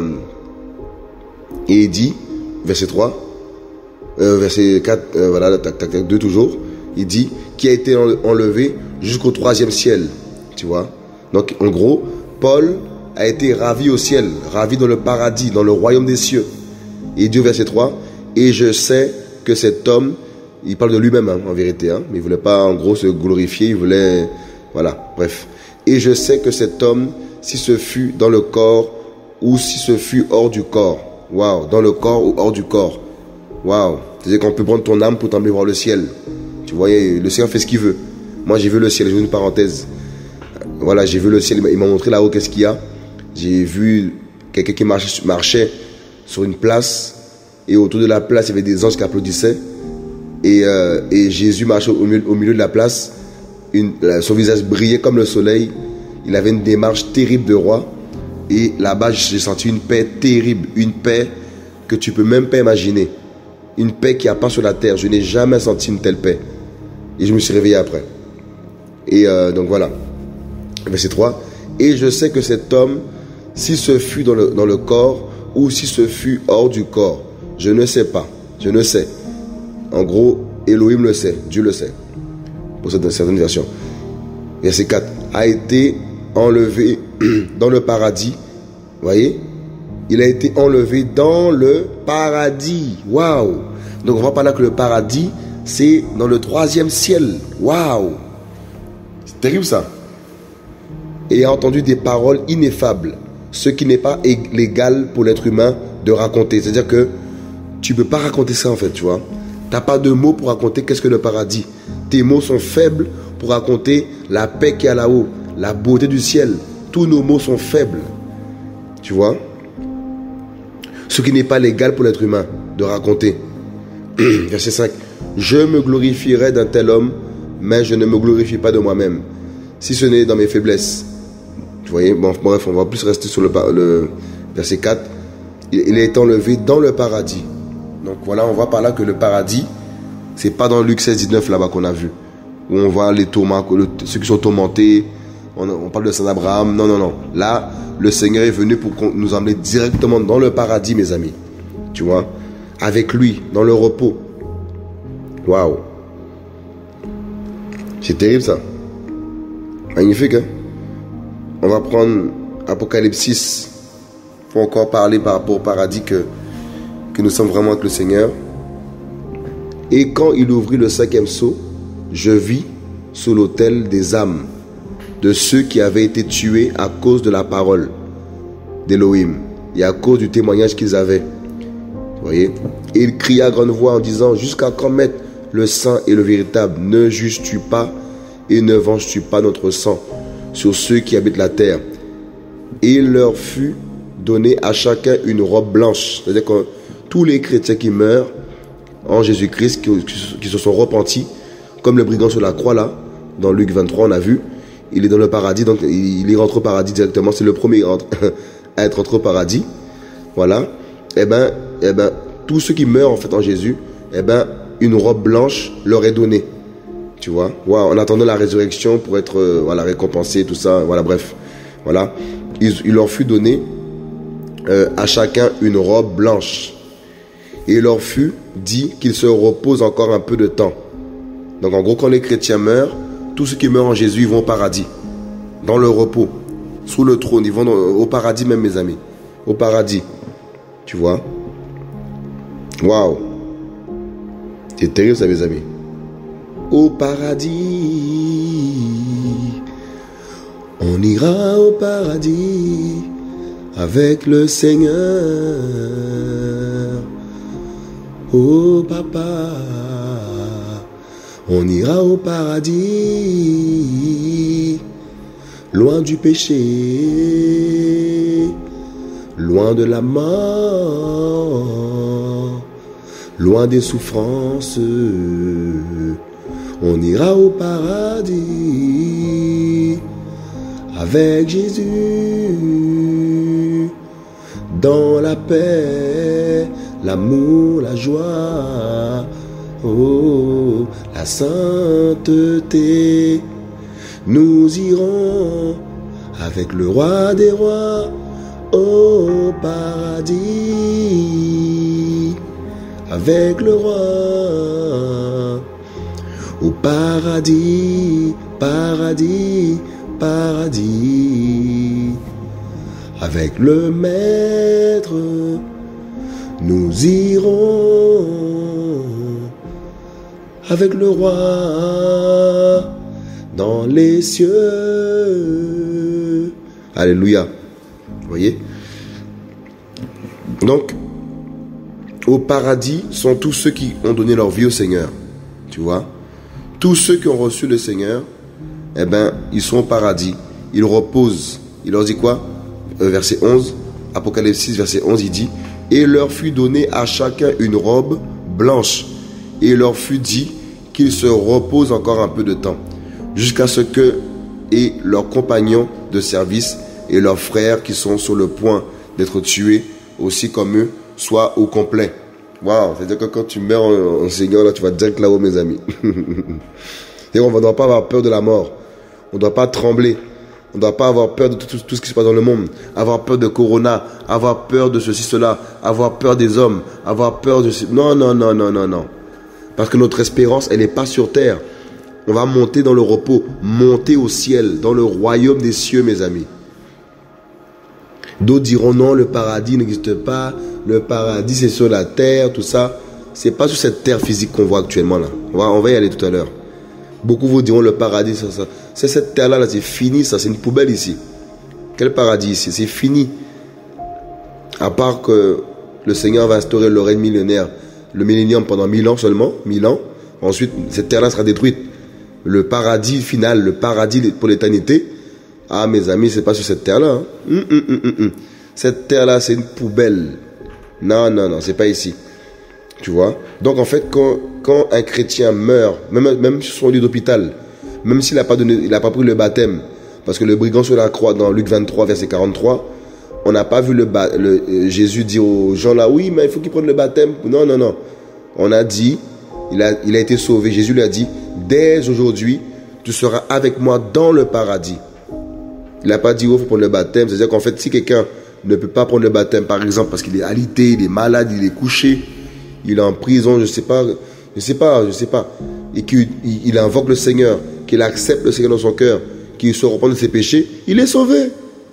il dit, verset 3, verset 4, voilà, tac, 2 toujours, il dit, qui a été enlevé jusqu'au 3e ciel, tu vois. Donc, en gros, Paul a été ravi au ciel, ravi dans le paradis, dans le royaume des cieux. Et il dit au verset 3, et je sais que cet homme, il parle de lui-même, hein, en vérité, hein, mais il ne voulait pas, en gros, se glorifier, il voulait, voilà, bref. Et je sais que cet homme, si ce fut dans le corps, ou si ce fut hors du corps, waouh, dans le corps ou hors du corps, waouh, c'est-à-dire qu'on peut prendre ton âme pour t'emmener voir le ciel. Tu vois, le Seigneur fait ce qu'il veut. Moi, j'ai vu le ciel, j'ai une parenthèse. Voilà, j'ai vu le ciel, il m'a montré là-haut qu'est-ce qu'il y a. J'ai vu quelqu'un qui marchait sur une place, et autour de la place, il y avait des anges qui applaudissaient. Et Jésus marchait au milieu de la place. Son visage brillait comme le soleil. Il avait une démarche terrible de roi. Et là-bas, j'ai senti une paix terrible. Une paix que tu ne peux même pas imaginer. Une paix qui n'y a pas sur la terre. Je n'ai jamais senti une telle paix. Et je me suis réveillé après. Et donc voilà. Verset 3. Et je sais que cet homme, si ce fut dans le corps ou si ce fut hors du corps, je ne sais pas. Je ne sais. En gros, Elohim le sait. Dieu le sait. Pour certaines versions. Verset 4. A été enlevé dans le paradis. Vous voyez? Il a été enlevé dans le paradis. Waouh! Donc on voit par là que le paradis, c'est dans le 3e ciel. Waouh! C'est terrible ça. Et a entendu des paroles ineffables, ce qui n'est pas légal pour l'être humain de raconter. C'est-à-dire que tu ne peux pas raconter ça en fait, tu vois. Tu n'as pas de mots pour raconter qu'est-ce que le paradis. Tes mots sont faibles pour raconter la paix qu'il y a là-haut, la beauté du ciel. Tous nos mots sont faibles. Tu vois? Ce qui n'est pas légal pour l'être humain de raconter. Verset 5. Je me glorifierai d'un tel homme, mais je ne me glorifie pas de moi-même, si ce n'est dans mes faiblesses. Vous voyez? Bon, bref, on va plus rester sur le verset 4. Il est enlevé dans le paradis. Donc voilà, on voit par là que le paradis, c'est pas dans Luc 16, 19 là-bas qu'on a vu. Où on voit les tourments, ceux qui sont tourmentés. On parle de Saint Abraham. Non, non, non. Là, le Seigneur est venu pour nous emmener directement dans le paradis, mes amis. Tu vois? Avec lui, dans le repos. Waouh! C'est terrible ça. Magnifique, hein? On va prendre Apocalypse 6 pour encore parler par rapport au paradis que nous sommes vraiment avec le Seigneur. Et quand il ouvrit le 5e sceau, je vis sous l'autel des âmes de ceux qui avaient été tués à cause de la parole d'Elohim et à cause du témoignage qu'ils avaient. Vous voyez? Et il cria à grande voix en disant: jusqu'à quand, maître, le saint et le véritable, ne juges-tu pas et ne venges-tu pas notre sang sur ceux qui habitent la terre? Et il leur fut donné à chacun une robe blanche. C'est-à-dire que tous les chrétiens qui meurent en Jésus-Christ, qui se sont repentis, comme le brigand sur la croix là, dans Luc 23, on a vu, il est dans le paradis, donc il rentre au paradis directement, c'est le premier à être rentré au paradis. Voilà. Eh ben, tous ceux qui meurent en fait en Jésus, une robe blanche leur est donnée. Tu vois, en attendant la résurrection pour être récompensé, tout ça, voilà, bref. Voilà. Il leur fut donné à chacun une robe blanche. Et il leur fut dit qu'ils se reposent encore un peu de temps. Donc en gros, quand les chrétiens meurent, tous ceux qui meurent en Jésus, ils vont au paradis. Dans le repos. Sous le trône. Ils vont au paradis même, mes amis. Au paradis. Tu vois. Waouh. C'est terrible ça, mes amis. Au paradis. On ira au paradis avec le Seigneur. Oh papa, on ira au paradis, loin du péché, loin de la mort, loin des souffrances. On ira au paradis avec Jésus, dans la paix, l'amour, la joie, oh, la sainteté. Nous irons avec le roi des rois au paradis, avec le roi, au paradis, paradis, paradis, avec le maître. Nous irons avec le roi dans les cieux. Alléluia. Vous voyez? Donc, au paradis sont tous ceux qui ont donné leur vie au Seigneur. Tu vois? Tous ceux qui ont reçu le Seigneur, ils sont au paradis. Ils reposent. Il leur dit quoi? Verset 11, Apocalypse 6, verset 11, il dit: et il leur fut donné à chacun une robe blanche. Et il leur fut dit qu'ils se reposent encore un peu de temps, jusqu'à ce que et leurs compagnons de service et leurs frères qui sont sur le point d'être tués, aussi comme eux, soient au complet. Waouh, c'est-à-dire que quand tu meurs en Seigneur, là, tu vas direct là-haut, mes amis. Et on ne doit pas avoir peur de la mort. On ne doit pas trembler. On ne doit pas avoir peur de tout ce qui se passe dans le monde. Avoir peur de Corona, avoir peur de ceci, cela, avoir peur des hommes, avoir peur de... Non, non, non, non, non, non. Parce que notre espérance, elle n'est pas sur terre. On va monter dans le repos, monter au ciel, dans le royaume des cieux, mes amis. D'autres diront non, le paradis n'existe pas, le paradis c'est sur la terre, tout ça. C'est pas sur cette terre physique qu'on voit actuellement là. On va y aller tout à l'heure. Beaucoup vous diront le paradis, ça. C'est cette terre-là, là, c'est fini, ça, c'est une poubelle ici. Quel paradis ici? C'est fini. À part que le Seigneur va instaurer le règne millénaire, le millénium pendant 1000 ans seulement, 1000 ans. Ensuite, cette terre-là sera détruite. Le paradis final, le paradis pour l'éternité. Ah, mes amis, c'est pas sur cette terre-là. Hein. Cette terre-là, c'est une poubelle. Non, non, non, c'est pas ici. Tu vois? Donc, en fait, quand un chrétien meurt, même sur son lit d'hôpital, même s'il n'a pas pris le baptême, parce que le brigand sur la croix, dans Luc 23, verset 43, on n'a pas vu Jésus dire aux gens là, oui, mais il faut qu'ils prennent le baptême. Non, non, non. On a dit, il a été sauvé. Jésus lui a dit, dès aujourd'hui, tu seras avec moi dans le paradis. Il n'a pas dit, oh, il faut prendre le baptême. C'est-à-dire qu'en fait, si quelqu'un ne peut pas prendre le baptême, par exemple, parce qu'il est alité, il est malade, il est couché, il est en prison, je sais pas, et qu'il invoque le Seigneur, qu'il accepte le Seigneur dans son cœur, qu'il se repent de ses péchés, il est sauvé.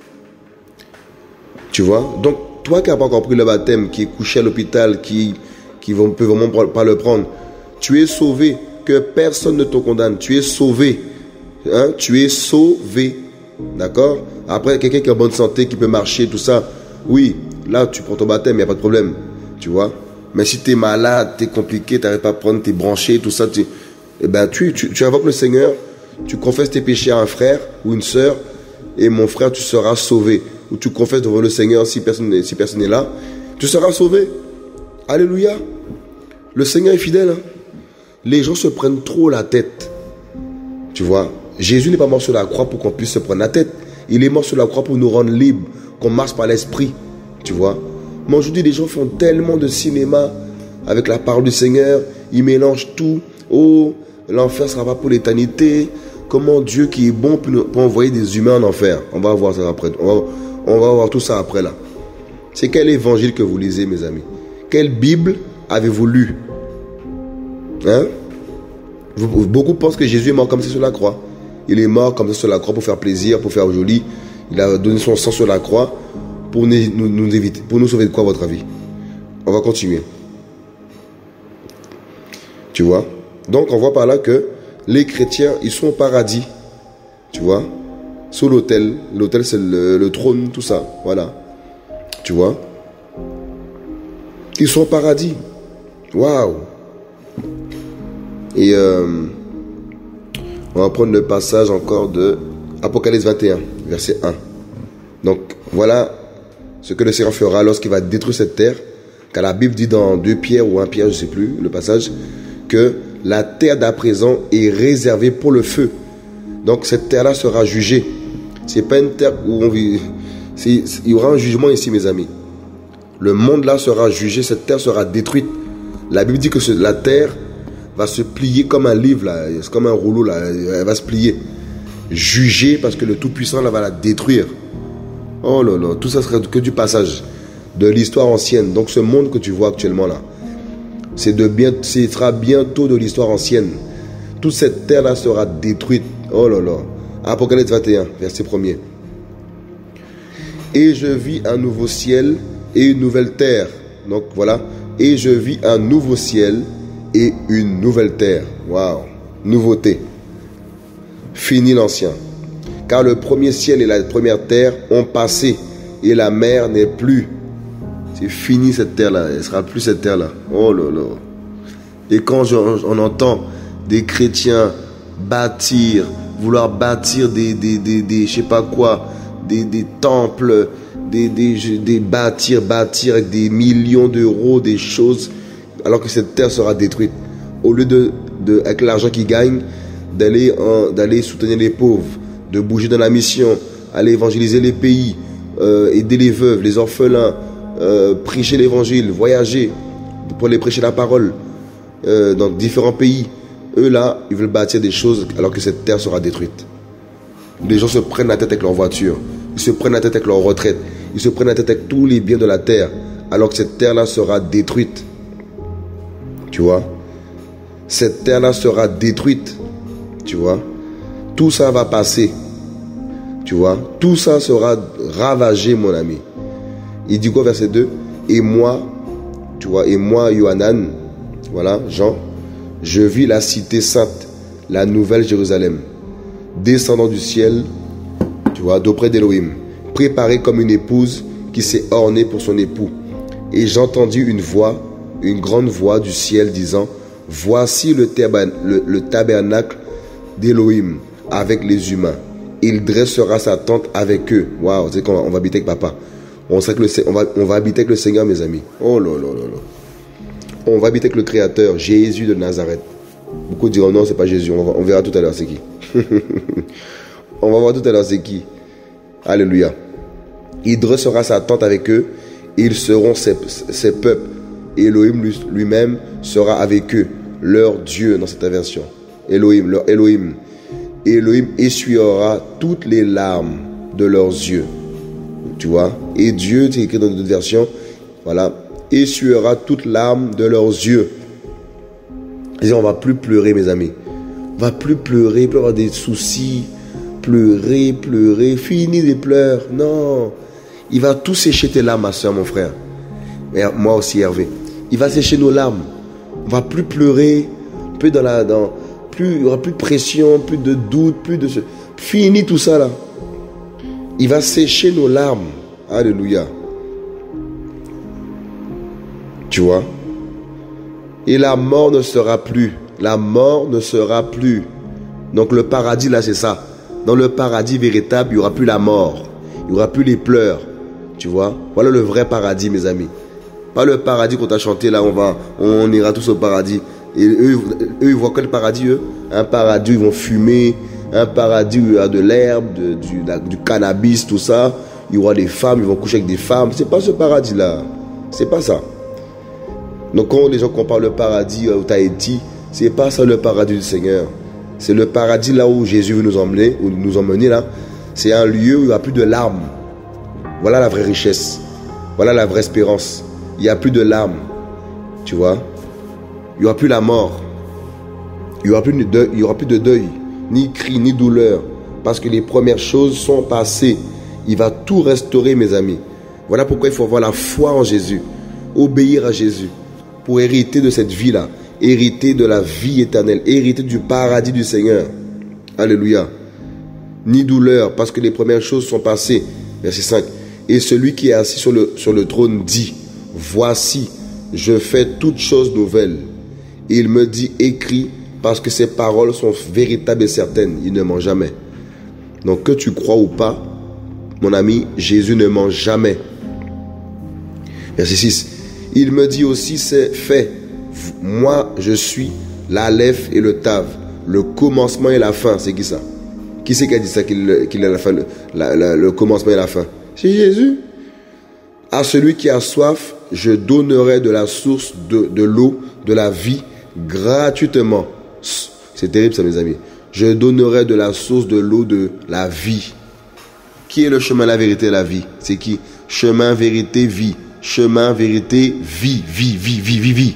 Tu vois? Donc, toi qui n'as pas encore pris le baptême, qui est couché à l'hôpital, qui ne peut vraiment pas le prendre, tu es sauvé, que personne ne te condamne, tu es sauvé. Hein? Tu es sauvé. D'accord? Après, quelqu'un qui est en bonne santé, qui peut marcher, tout ça, oui, là, tu prends ton baptême, il n'y a pas de problème. Tu vois? Mais si tu es malade, tu es compliqué, tu n'arrives pas à prendre, tu es branché, tout ça, tu invoques le Seigneur, tu confesses tes péchés à un frère ou une sœur, et mon frère, tu seras sauvé. où tu confesses devant le Seigneur, si personne n'est là, tu seras sauvé. Alléluia. Le Seigneur est fidèle. Hein. Les gens se prennent trop la tête. Tu vois, Jésus n'est pas mort sur la croix pour qu'on puisse se prendre la tête. Il est mort sur la croix pour nous rendre libres, qu'on marche par l'esprit. Tu vois. Mais aujourd'hui, les gens font tellement de cinéma avec la parole du Seigneur. Ils mélangent tout. Oh, l'enfer ne sera pas pour l'éternité. Comment Dieu qui est bon peut envoyer des humains en enfer. On va voir ça après. On va voir tout ça après là. C'est quel évangile que vous lisez, mes amis? Quelle Bible avez-vous lu? Hein? Beaucoup pensent que Jésus est mort comme ça sur la croix. Il est mort comme ça sur la croix pour faire plaisir, pour faire joli. Il a donné son sang sur la croix pour nous éviter, pour nous sauver de quoi, à votre avis? On va continuer. Tu vois? Donc, on voit par là que les chrétiens, ils sont au paradis. Tu vois? Sous l'autel. L'autel, c'est le trône, tout ça. Voilà. Tu vois? Ils sont au paradis. Waouh! Et on va prendre le passage encore de Apocalypse 21, verset 1. Donc, voilà ce que le Seigneur fera lorsqu'il va détruire cette terre. Car la Bible dit dans 2 Pierre ou 1 Pierre, je ne sais plus, le passage, que la terre d'à présent est réservée pour le feu. Donc, cette terre-là sera jugée. Ce n'est pas une terre où on vit. Il y aura un jugement ici, mes amis. Le monde-là sera jugé, cette terre sera détruite. La Bible dit que la terre va se plier comme un livre, là. C'est comme un rouleau, là. Elle va se plier. Jugée parce que le Tout-Puissant là, va la détruire. Oh là là, tout ça sera que du passage de l'histoire ancienne. Donc ce monde que tu vois actuellement là, ce sera bientôt de l'histoire ancienne. Toute cette terre-là sera détruite. Oh là là. Apocalypse 21, verset 1er. Et je vis un nouveau ciel et une nouvelle terre. Donc voilà. Et je vis un nouveau ciel et une nouvelle terre. Waouh. Nouveauté. Fini l'ancien. Car le premier ciel et la première terre ont passé et la mer n'est plus. C'est fini cette terre-là. Elle ne sera plus cette terre-là. Oh là là. Et quand on entend des chrétiens vouloir bâtir des je sais pas quoi, des temples, bâtir avec des millions d'euros, des choses, alors que cette terre sera détruite. Au lieu avec l'argent qu'ils gagnent, d'aller soutenir les pauvres, de bouger dans la mission, aller évangéliser les pays, aider les veuves, les orphelins, prêcher l'évangile, voyager pour les prêcher la parole dans différents pays. Eux là, ils veulent bâtir des choses alors que cette terre sera détruite. Les gens se prennent la tête avec leur voiture, ils se prennent la tête avec leur retraite, ils se prennent la tête avec tous les biens de la terre alors que cette terre là sera détruite. Tu vois? Cette terre là sera détruite. Tu vois? Tout ça va passer. Tu vois? Tout ça sera ravagé, mon ami. Il dit quoi, verset 2? Et moi, tu vois, et moi, Yohanan, voilà, Jean, je vis la cité sainte, la nouvelle Jérusalem, descendant du ciel, tu vois, d'auprès d'Élohim, préparée comme une épouse qui s'est ornée pour son époux. Et j'entendis une grande voix du ciel disant, voici le tabernacle d'Élohim avec les humains. Il dressera sa tente avec eux. Waouh, c'est qu'on va habiter avec papa. On va habiter avec le Seigneur, mes amis. Oh là là là là. On va habiter avec le Créateur, Jésus de Nazareth. Beaucoup diront non, c'est pas Jésus. On verra tout à l'heure c'est qui. On va voir tout à l'heure c'est qui. Alléluia. Il dressera sa tente avec eux. Ils seront ses peuples. Elohim lui-même sera avec eux. Leur Dieu dans cette version. Elohim, leur Elohim. Elohim essuiera toutes les larmes de leurs yeux. Tu vois? Et Dieu, c'est écrit dans d'autres versions. Voilà. Essuiera toutes larmes de leurs yeux. C'est-à-dire, on va plus pleurer, mes amis. On va plus pleurer, plus avoir des soucis. Pleurer. Fini les pleurs. Non. Il va tout sécher tes larmes, ma soeur, mon frère. Et moi aussi, Hervé. Il va sécher nos larmes. On va plus pleurer. Plus il n'y aura plus de pression, plus de doute, fini tout ça là. Il va sécher nos larmes. Alléluia. Tu vois? Et la mort ne sera plus. La mort ne sera plus. Donc le paradis là, c'est ça. Dans le paradis véritable, il n'y aura plus la mort. Il n'y aura plus les pleurs. Tu vois? Voilà le vrai paradis, mes amis. Pas le paradis qu'on t'a chanté là, on ira tous au paradis. Et eux, ils voient quel paradis, eux? Un paradis où ils vont fumer, un paradis où il y a de l'herbe, du cannabis, tout ça. Il y aura des femmes, ils vont coucher avec des femmes. C'est pas ce paradis-là. C'est pas ça. Donc quand les gens comparent le paradis au Tahiti, c'est pas ça le paradis du Seigneur. C'est le paradis là où Jésus veut nous emmener là. C'est un lieu où il n'y a plus de larmes. Voilà la vraie richesse. Voilà la vraie espérance. Il n'y a plus de larmes. Tu vois? Il n'y aura plus la mort. Il n'y aura plus de deuil, ni cri, ni douleur. Parce que les premières choses sont passées. Il va tout restaurer, mes amis. Voilà pourquoi il faut avoir la foi en Jésus. Obéir à Jésus. Pour hériter de cette vie-là. Hériter de la vie éternelle. Hériter du paradis du Seigneur. Alléluia. Ni douleur, parce que les premières choses sont passées. Verset 5. Et celui qui est assis sur le trône dit, voici, je fais toutes choses nouvelles. Et il me dit, écris, parce que ces paroles sont véritables et certaines. Il ne ment jamais. Donc que tu crois ou pas, mon ami, Jésus ne ment jamais. Verset 6. Il me dit aussi, c'est fait. Moi, je suis l'Aleph et le Tav, le commencement et la fin. C'est qui ça? Qui c'est qui a dit ça, qu'il est la fin, le commencement et la fin? C'est Jésus. À celui qui a soif, je donnerai de la source de l'eau de la vie gratuitement. C'est terrible ça, mes amis. Je donnerai de la source de l'eau de la vie. Qui est le chemin, la vérité et la vie? C'est qui? Chemin, vérité, vie. Chemin, vérité, vie, vie, vie, vie, vie, vie.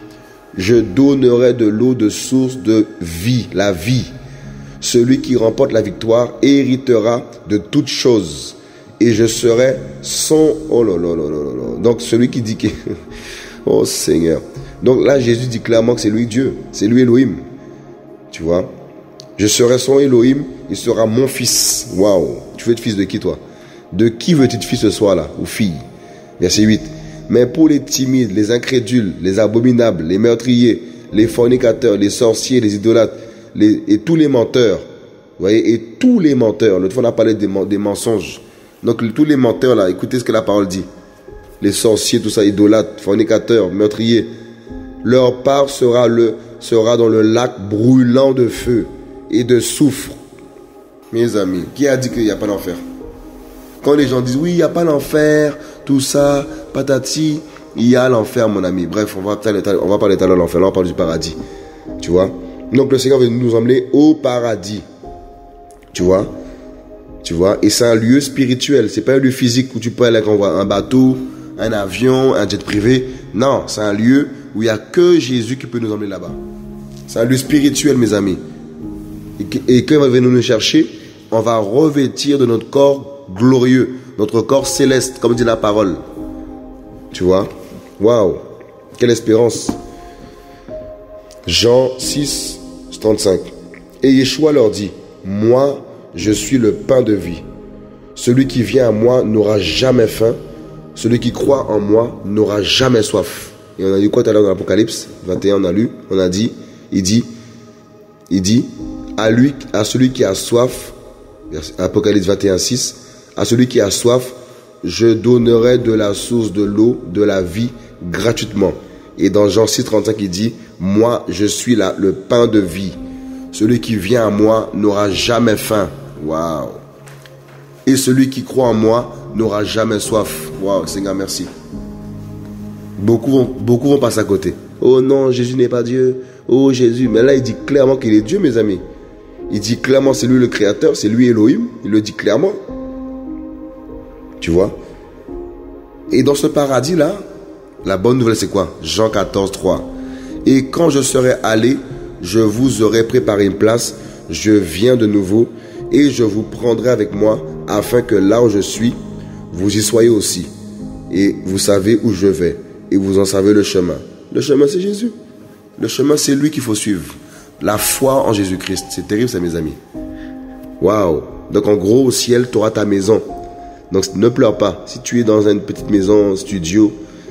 Je donnerai de l'eau de source de vie, la vie. Celui qui remporte la victoire héritera de toutes choses. Et je serai son... Oh là là là là là. Donc celui qui dit que... Oh Seigneur. Donc là, Jésus dit clairement que c'est lui Dieu. C'est lui Elohim. Tu vois? Je serai son Elohim. Il sera mon fils. Waouh. Tu veux être fils de qui, toi? De qui veux-tu être fils ce soir-là? Ou fille? Verset 8. Mais pour les timides, les incrédules, les abominables, les meurtriers, les fornicateurs, les sorciers, les idolâtres, et tous les menteurs. Vous voyez? Et tous les menteurs. L'autre fois, on a parlé des mensonges. Donc tous les menteurs là, écoutez ce que la parole dit. Les sorciers, tout ça, idolâtres, fornicateurs, meurtriers. Leur part sera dans le lac brûlant de feu et de soufre. Mes amis, qui a dit qu'il n'y a pas d'enfer? Quand les gens disent oui, il n'y a pas d'enfer, tout ça, patati, il y a l'enfer, mon ami. Bref, on va parler tout à l'heure de l'enfer. Là, on parle du paradis. Tu vois? Donc le Seigneur veut nous emmener au paradis. Tu vois? Tu vois, et c'est un lieu spirituel. C'est pas un lieu physique où tu peux aller avec un bateau, un avion, un jet privé. Non, c'est un lieu où il n'y a que Jésus qui peut nous emmener là-bas. C'est un lieu spirituel, mes amis. Et quand il va venir nous chercher, on va revêtir de notre corps glorieux, notre corps céleste, comme dit la parole. Tu vois? Waouh! Quelle espérance! Jean 6, 35. Et Yeshua leur dit, moi, je suis le pain de vie. Celui qui vient à moi n'aura jamais faim. Celui qui croit en moi n'aura jamais soif. Et on a dit quoi tout à l'heure dans l'Apocalypse 21, on a lu, on a dit, il dit, à celui qui a soif, Apocalypse 21, 6, à celui qui a soif, je donnerai de la source de l'eau de la vie gratuitement. Et dans Jean 6, 35, il dit, moi, je suis le pain de vie. Celui qui vient à moi n'aura jamais faim. Waouh. Et celui qui croit en moi n'aura jamais soif. Waouh, Seigneur, merci. Beaucoup vont passer à côté. Oh non, Jésus n'est pas Dieu. Oh Jésus. Mais là, il dit clairement qu'il est Dieu, mes amis. Il dit clairement c'est lui le créateur, c'est lui Elohim. Il le dit clairement. Tu vois? Et dans ce paradis-là, la bonne nouvelle, c'est quoi? Jean 14, 3. Et quand je serai allé, je vous aurai préparé une place. Je viens de nouveau et je vous prendrai avec moi afin que là où je suis, vous y soyez aussi. Et vous savez où je vais et vous en savez le chemin. Le chemin, c'est Jésus. Le chemin, c'est lui qu'il faut suivre. La foi en Jésus-Christ. C'est terrible, ça, mes amis. Waouh. Donc, en gros, au ciel, tu auras ta maison. Donc, ne pleure pas. Si tu es dans une petite maison, studio,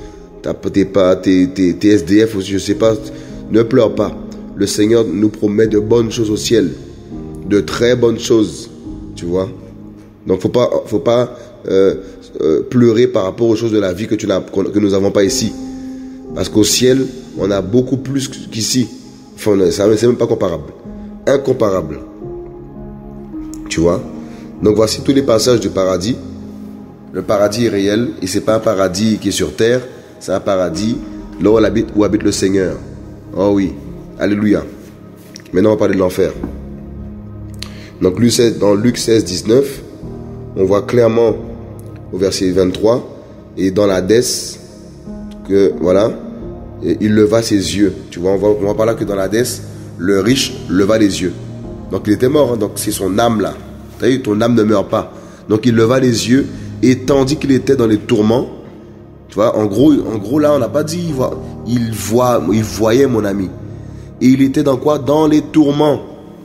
t'es SDF ou je sais pas, ne pleure pas. Le Seigneur nous promet de bonnes choses au ciel. De très bonnes choses. Tu vois? Donc, faut pas pleurer par rapport aux choses de la vie que nous n'avons pas ici. Parce qu'au ciel, on a beaucoup plus qu'ici. Enfin, c'est même pas comparable. Incomparable. Tu vois? Donc, voici tous les passages du paradis. Le paradis est réel et c'est pas un paradis qui est sur terre. C'est un paradis là où habite le Seigneur. Oh oui. Alléluia. Maintenant, on va parler de l'enfer. Donc, dans Luc 16, 19, on voit clairement au verset 23, et dans l'Hadès, que voilà, il leva ses yeux. Tu vois, on voit par là que dans l'Hadès, le riche leva les yeux. Donc, il était mort, hein, donc c'est son âme là. Tu as vu, ton âme ne meurt pas. Donc, il leva les yeux, et tandis qu'il était dans les tourments, tu vois, en gros là, on n'a pas dit, il voyait mon ami. Et il était dans quoi? Dans les tourments.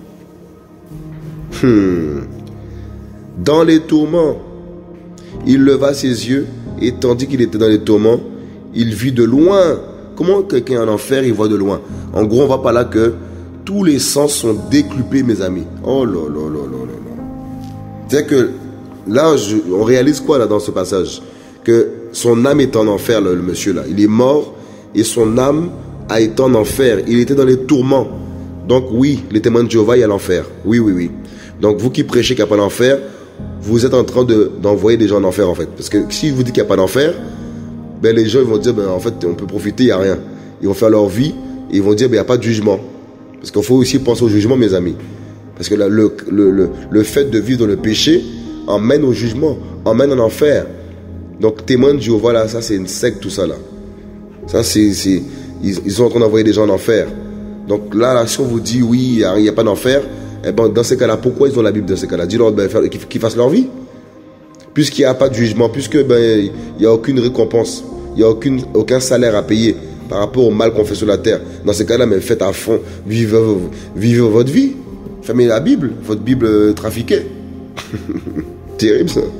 Dans les tourments. Il leva ses yeux et tandis qu'il était dans les tourments, il vit de loin. Comment quelqu'un en enfer, il voit de loin? En gros, on voit par là que tous les sens sont décuplés, mes amis. Oh là là là là là. C'est-à-dire que là, on réalise quoi là dans ce passage? Que son âme est en enfer, le monsieur là. Il est mort et son âme a été en enfer. Il était dans les tourments. Donc oui, les témoins de Jéhovah, il y a l'enfer. Oui, oui, oui. Donc vous qui prêchez qu'il n'y a pas d'enfer, vous êtes en train d'envoyer des gens en enfer en fait. Parce que si vous dites qu'il n'y a pas d'enfer, ben les gens ils vont dire, ben, en fait on peut profiter, il n'y a rien. Ils vont faire leur vie et ils vont dire, ben, il n'y a pas de jugement. Parce qu'il faut aussi penser au jugement, mes amis. Parce que le fait de vivre dans le péché emmène au jugement, emmène en enfer. Donc témoins de Jéhovah, là, ça c'est une secte tout ça là. Ça ils sont en train d'envoyer des gens en enfer. Donc là, si on vous dit oui, il n'y a pas d'enfer, eh ben, dans ces cas-là, pourquoi ils ont la Bible dans ces cas-là? Dis-leur qu'ils fassent leur vie. Puisqu'il n'y a pas de jugement, puisque il n'y a aucune récompense, il n'y a aucun salaire à payer par rapport au mal qu'on fait sur la terre. Dans ces cas-là, mais faites à fond, vivez votre vie. Fermez la Bible, votre Bible trafiquée. Terrible ça.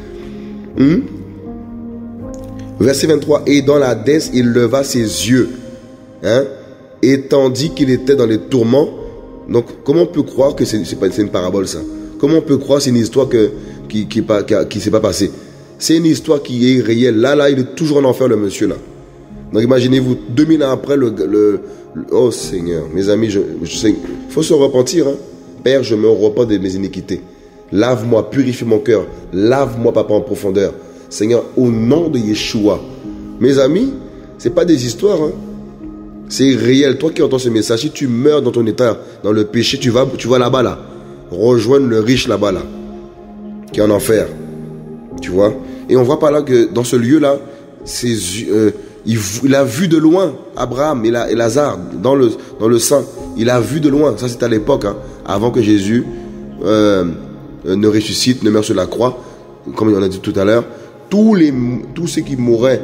Verset 23, et dans l'Hadès, il leva ses yeux. Hein? Et tandis qu'il était dans les tourments. Donc, comment on peut croire que c'est une parabole, ça? Comment on peut croire que c'est une histoire qui s'est pas passée? C'est une histoire qui est réelle. Là, il est toujours en enfer, le monsieur, là. Donc, imaginez-vous, 2000 ans après, oh, Seigneur, mes amis, je sais, il faut se repentir, hein. Père, je me repens de mes iniquités. Lave-moi, purifie mon cœur. Lave-moi, papa, en profondeur. Seigneur, au nom de Yeshua. Mes amis, c'est pas des histoires, hein. C'est réel. Toi qui entends ce message, si tu meurs dans ton état, dans le péché, tu vas là-bas, là. Rejoindre le riche là-bas, là. Qui est en enfer. Tu vois? Et on voit par là que dans ce lieu-là, il a vu de loin Abraham et Lazare dans le sang. Il a vu de loin. Ça, c'est à l'époque, hein, avant que Jésus ne ressuscite, ne meure sur la croix. Comme on a dit tout à l'heure, tous ceux qui mouraient,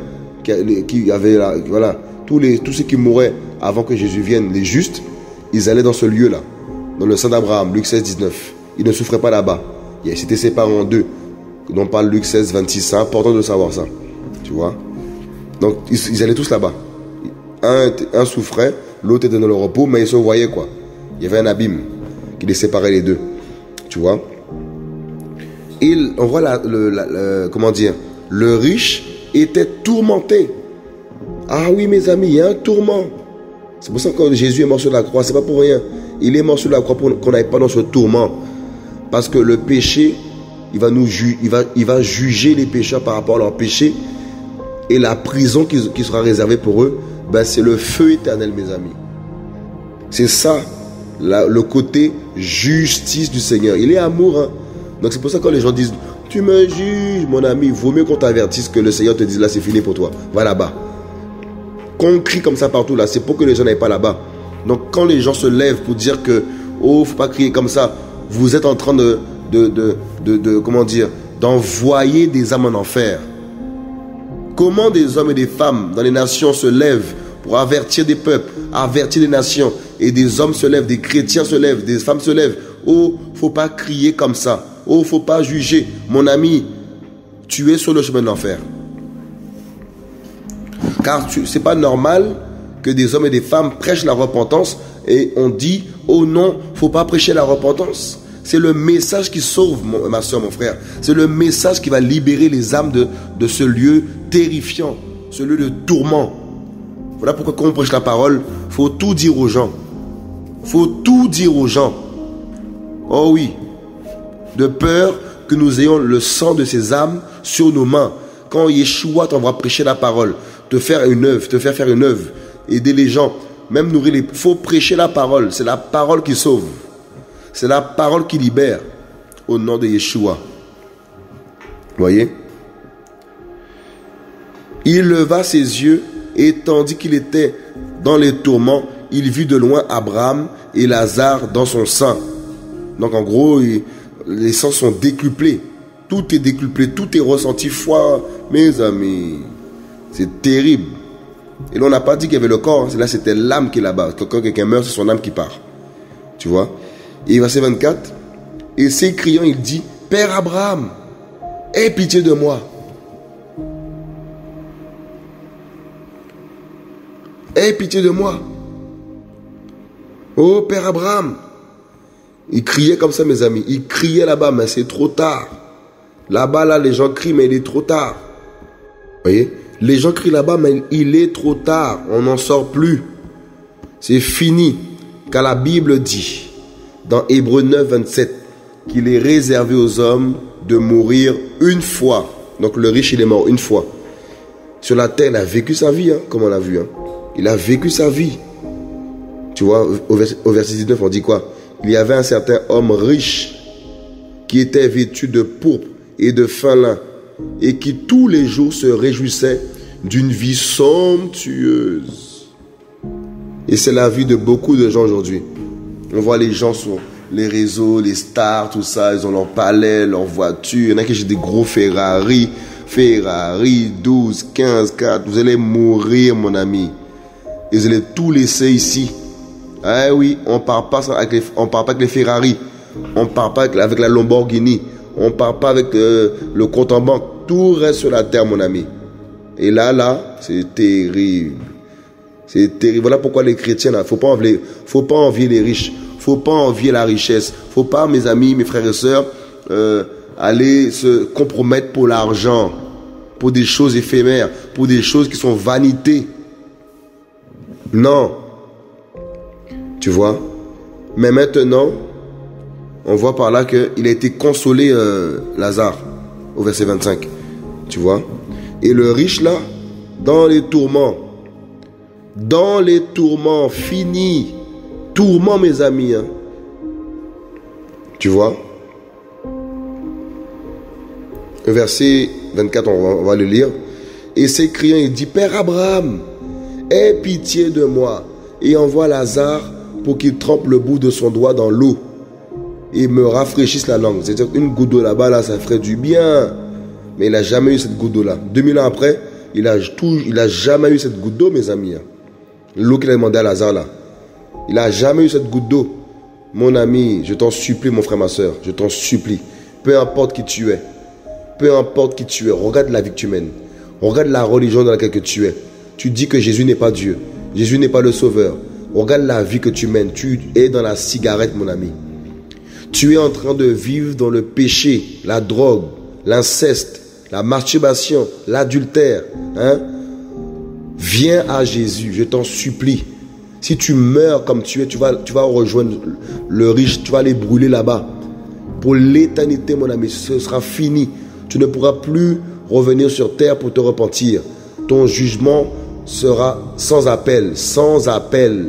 tous ceux qui mouraient avant que Jésus vienne, les justes, ils allaient dans ce lieu-là, dans le sang d'Abraham, Luc 16, 19. Ils ne souffraient pas là-bas. C'était séparé en deux. dont parle Luc 16, 26. C'est important de savoir ça. Tu vois. Donc, ils allaient tous là-bas. Un souffrait, l'autre était dans le repos, mais ils se voyaient quoi. Il y avait un abîme qui les séparait les deux. Tu vois. Et on voit comment dire, le riche était tourmenté. Ah oui, mes amis, il y a un tourment. C'est pour ça que quand Jésus est mort sur la croix, c'est pas pour rien. Il est mort sur la croix pour qu'on n'aille pas dans ce tourment. Parce que le péché, il va juger les pécheurs par rapport à leur péché. Et la prison qui sera réservée pour eux, ben c'est le feu éternel, mes amis. C'est ça, le côté justice du Seigneur. Il est amour, hein. Donc c'est pour ça que quand les gens disent, tu me juges, mon ami, il vaut mieux qu'on t'avertisse que le Seigneur te dise, là c'est fini pour toi, va là-bas. Qu'on crie comme ça partout là, c'est pour que les gens n'aillent pas là-bas. Donc quand les gens se lèvent pour dire que, oh, faut pas crier comme ça, vous êtes en train comment dire, d'envoyer des âmes en enfer. Comment des hommes et des femmes dans les nations se lèvent pour avertir des peuples, avertir des nations, et des hommes se lèvent, des chrétiens se lèvent, des femmes se lèvent. Oh, faut pas crier comme ça. Oh, faut pas juger. Mon ami, tu es sur le chemin de l'enfer. Car c'est pas normal que des hommes et des femmes prêchent la repentance et on dit, oh non, faut pas prêcher la repentance. C'est le message qui sauve, ma soeur, mon frère. C'est le message qui va libérer les âmes de ce lieu terrifiant, ce lieu de tourment. Voilà pourquoi quand on prêche la parole, il faut tout dire aux gens. Il faut tout dire aux gens. Oh oui. De peur que nous ayons le sang de ces âmes sur nos mains. Quand Yeshua t'envoie prêcher la parole, te faire une œuvre, te faire une œuvre, aider les gens, même nourrir les... Il faut prêcher la parole. C'est la parole qui sauve. C'est la parole qui libère. Au nom de Yeshua. Voyez? Il leva ses yeux et tandis qu'il était dans les tourments, il vit de loin Abraham et Lazare dans son sein. Donc en gros, les sens sont décuplés. Tout est décuplé, tout est ressenti. Foi, mes amis, c'est terrible. Et là, on n'a pas dit qu'il y avait le corps. Là, c'était l'âme qui est là-bas. Quand quelqu'un meurt, c'est son âme qui part. Tu vois? Et verset 24. Et s'écriant, il dit, Père Abraham, aie pitié de moi. Aie pitié de moi. Oh, Père Abraham. Il criait comme ça, mes amis. Il criait là-bas, mais c'est trop tard. Là-bas, là, les gens crient, mais il est trop tard. Vous voyez? Les gens crient là-bas, mais il est trop tard. On n'en sort plus. C'est fini. Car la Bible dit, dans Hébreux 9, 27, qu'il est réservé aux hommes de mourir une fois. Donc le riche, il est mort une fois. Sur la terre, il a vécu sa vie, hein, comme on l'a vu. Hein. Il a vécu sa vie. Tu vois, au verset 19, on dit quoi? Il y avait un certain homme riche qui était vêtu de pourpre et de fin lin et qui tous les jours se réjouissait d'une vie somptueuse. Et c'est la vie de beaucoup de gens aujourd'hui. On voit les gens sur les réseaux, les stars, tout ça, ils ont leur palais, leur voiture. Il y en a qui ont des gros Ferrari, 12, 15, 4. Vous allez mourir, mon ami. Et vous allez tout laisser ici. Ah oui, on ne part pas avec les Ferrari. On ne part pas avec la Lamborghini. On ne part pas avec le compte en banque. Tout reste sur la terre, mon ami. Et là, c'est terrible. C'est terrible. Voilà pourquoi les chrétiens, il ne faut pas envier les riches. Il ne faut pas envier la richesse. Il ne faut pas, mes amis, mes frères et sœurs, aller se compromettre pour l'argent, pour des choses éphémères, pour des choses qui sont vanités. Non. Tu vois? Mais maintenant, on voit par là qu'il a été consolé, Lazare, au verset 25. Tu vois? Et le riche là, dans les tourments, fini. Tourments, mes amis. Hein. Tu vois? Verset 24, on va le lire. Et s'écriant, il dit, Père Abraham, aie pitié de moi et envoie Lazare pour qu'il trempe le bout de son doigt dans l'eau et me rafraîchisse la langue. C'est-à-dire une goutte d'eau là-bas, là, ça ferait du bien. Mais il n'a jamais eu cette goutte d'eau là. 2000 ans après, il a jamais eu cette goutte d'eau, mes amis. L'eau qu'il a demandé à Lazare là. Il n'a jamais eu cette goutte d'eau. Mon ami, je t'en supplie, mon frère, ma soeur, je t'en supplie. Peu importe qui tu es. Peu importe qui tu es. Regarde la vie que tu mènes. Regarde la religion dans laquelle tu es. Tu dis que Jésus n'est pas Dieu. Jésus n'est pas le sauveur. Regarde la vie que tu mènes. Tu es dans la cigarette, mon ami. Tu es en train de vivre dans le péché, la drogue, l'inceste, la masturbation, l'adultère. Hein? Viens à Jésus, je t'en supplie. Si tu meurs comme tu es, tu vas rejoindre le riche, tu vas aller brûler là-bas. Pour l'éternité, mon ami, ce sera fini. Tu ne pourras plus revenir sur terre pour te repentir. Ton jugement sera sans appel, sans appel.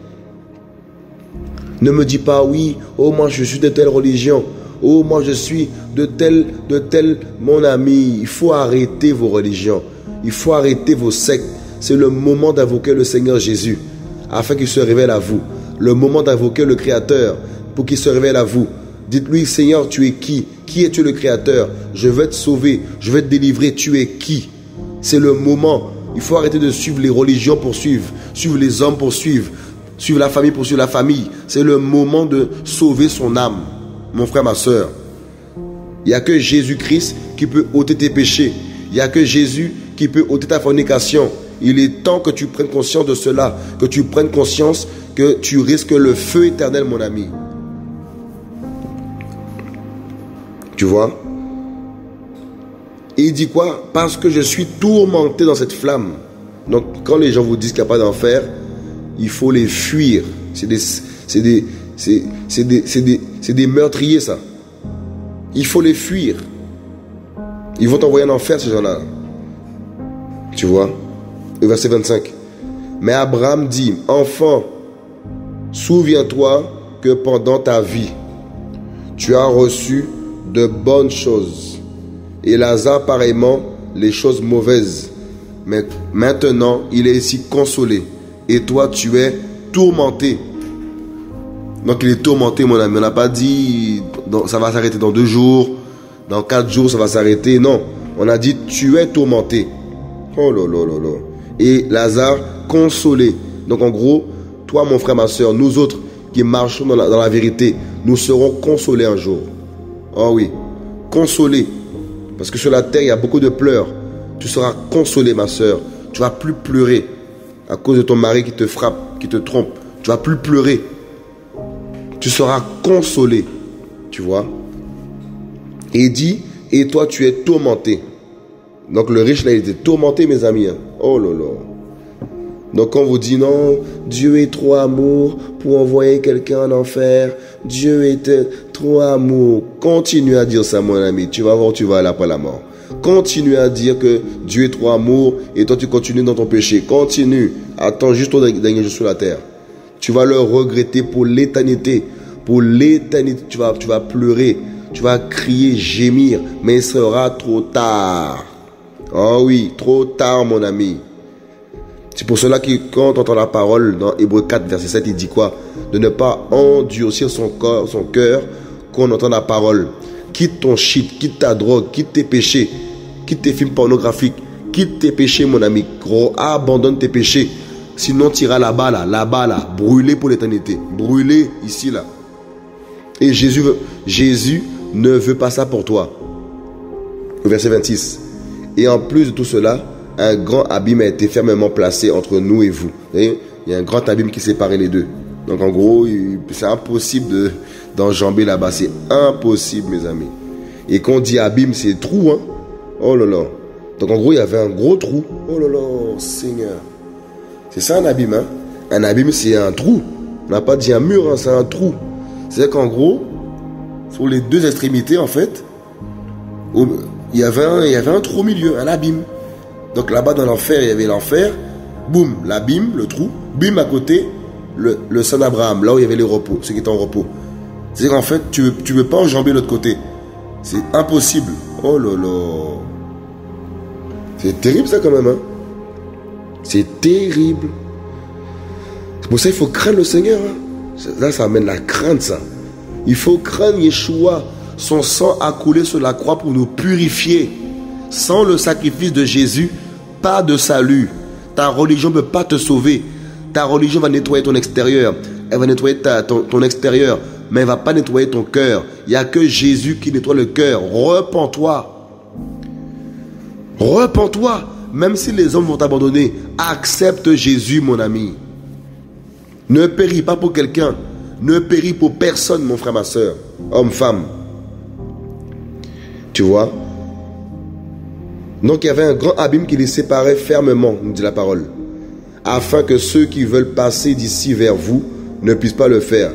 Ne me dis pas, oui, oh moi je suis de telle religion, oh moi je suis de telle, mon ami. Il faut arrêter vos religions, il faut arrêter vos sectes. C'est le moment d'invoquer le Seigneur Jésus, afin qu'il se révèle à vous. Le moment d'invoquer le Créateur, pour qu'il se révèle à vous. Dites-lui, Seigneur, tu es qui? Qui es-tu le Créateur? Je veux te sauver, je veux te délivrer, tu es qui? C'est le moment. Il faut arrêter de suivre les religions pour suivre les hommes pour suivre la famille pour suivre la famille. C'est le moment de sauver son âme, mon frère, ma soeur. Il n'y a que Jésus-Christ qui peut ôter tes péchés. Il n'y a que Jésus qui peut ôter ta fornication. Il est temps que tu prennes conscience de cela, que tu prennes conscience que tu risques le feu éternel, mon ami. Tu vois? Et il dit quoi? Parce que je suis tourmenté dans cette flamme. Donc, quand les gens vous disent qu'il n'y a pas d'enfer, il faut les fuir. C'est des meurtriers, ça. Il faut les fuir. Ils vont t'envoyer en enfer, ces gens-là. Tu vois? Le verset 25. Mais Abraham dit, enfant, souviens-toi que pendant ta vie, tu as reçu de bonnes choses. Et Lazare, pareillement, les choses mauvaises. Mais maintenant, il est ici consolé. Et toi, tu es tourmenté. Donc, il est tourmenté, mon ami. On n'a pas dit, ça va s'arrêter dans 2 jours. Dans 4 jours, ça va s'arrêter. Non. On a dit, tu es tourmenté. Oh là là là là. Et Lazare, consolé. Donc, en gros, toi, mon frère, ma soeur, nous autres qui marchons dans la vérité, nous serons consolés un jour. Oh oui. Consolés. Parce que sur la terre, il y a beaucoup de pleurs. Tu seras consolé, ma soeur. Tu ne vas plus pleurer à cause de ton mari qui te frappe, qui te trompe. Tu ne vas plus pleurer. Tu seras consolé. Tu vois? Et il dit, et toi, tu es tourmenté. Donc le riche, là, il était tourmenté, mes amis. Hein. Oh là là. Donc quand on vous dit non, Dieu est trop amour pour envoyer quelqu'un en enfer. Dieu est trop amour. Continue à dire ça, mon ami. Tu vas voir, tu vas aller après la mort. Continue à dire que Dieu est trop amour et toi tu continues dans ton péché. Continue. Attends juste ton dernier jour sur la terre. Tu vas le regretter pour l'éternité. Pour l'éternité, tu vas pleurer. Tu vas crier, gémir. Mais il sera trop tard. Oh oui, trop tard, mon ami. C'est pour cela que quand on entend la parole dans Hébreux 4, verset 7, il dit quoi? De ne pas endurcir son cœur quand on entend la parole. Quitte ton shit, quitte ta drogue, quitte tes péchés, quitte tes films pornographiques, quitte tes péchés, mon ami. Gros, abandonne tes péchés. Sinon, tu iras là-bas, là, brûlé pour l'éternité. Brûlé ici, là. Et Jésus ne veut pas ça pour toi. Verset 26. Et en plus de tout cela, un grand abîme a été fermement placé entre nous et vous. Vous voyez, il y a un grand abîme qui séparait les deux. Donc en gros, c'est impossible d'enjamber là-bas. C'est impossible, mes amis. Et quand on dit abîme, c'est trou. Hein? Oh là là. Donc en gros, il y avait un gros trou. Oh là là, Seigneur. C'est ça un abîme. Hein? Un abîme, c'est un trou. On n'a pas dit un mur, hein, c'est un trou. C'est-à-dire qu'en gros, sur les deux extrémités, en fait, il y avait un trou au milieu, un abîme. Donc là-bas dans l'enfer, il y avait l'enfer, boum, l'abîme, le trou, bim à côté, le sein d'Abraham, là où il y avait les repos, ceux qui étaient en repos. C'est-à-dire qu'en fait, tu veux pas enjamber l'autre côté. C'est impossible. Oh là là. C'est terrible ça quand même. Hein? C'est terrible. C'est pour ça qu'il faut craindre le Seigneur. Hein? Là, ça amène la crainte, ça. Il faut craindre Yeshua. Son sang a coulé sur la croix pour nous purifier. Sans le sacrifice de Jésus, pas de salut. Ta religion ne peut pas te sauver. Ta religion va nettoyer ton extérieur. Elle va nettoyer ton extérieur. Mais elle ne va pas nettoyer ton cœur. Il n'y a que Jésus qui nettoie le cœur. Repens-toi. Repens-toi. Même si les hommes vont t'abandonner, accepte Jésus, mon ami. Ne péris pas pour quelqu'un. Ne péris pour personne, mon frère, ma soeur. Homme, femme. Tu vois? Donc il y avait un grand abîme qui les séparait fermement, nous dit la parole, afin que ceux qui veulent passer d'ici vers vous ne puissent pas le faire.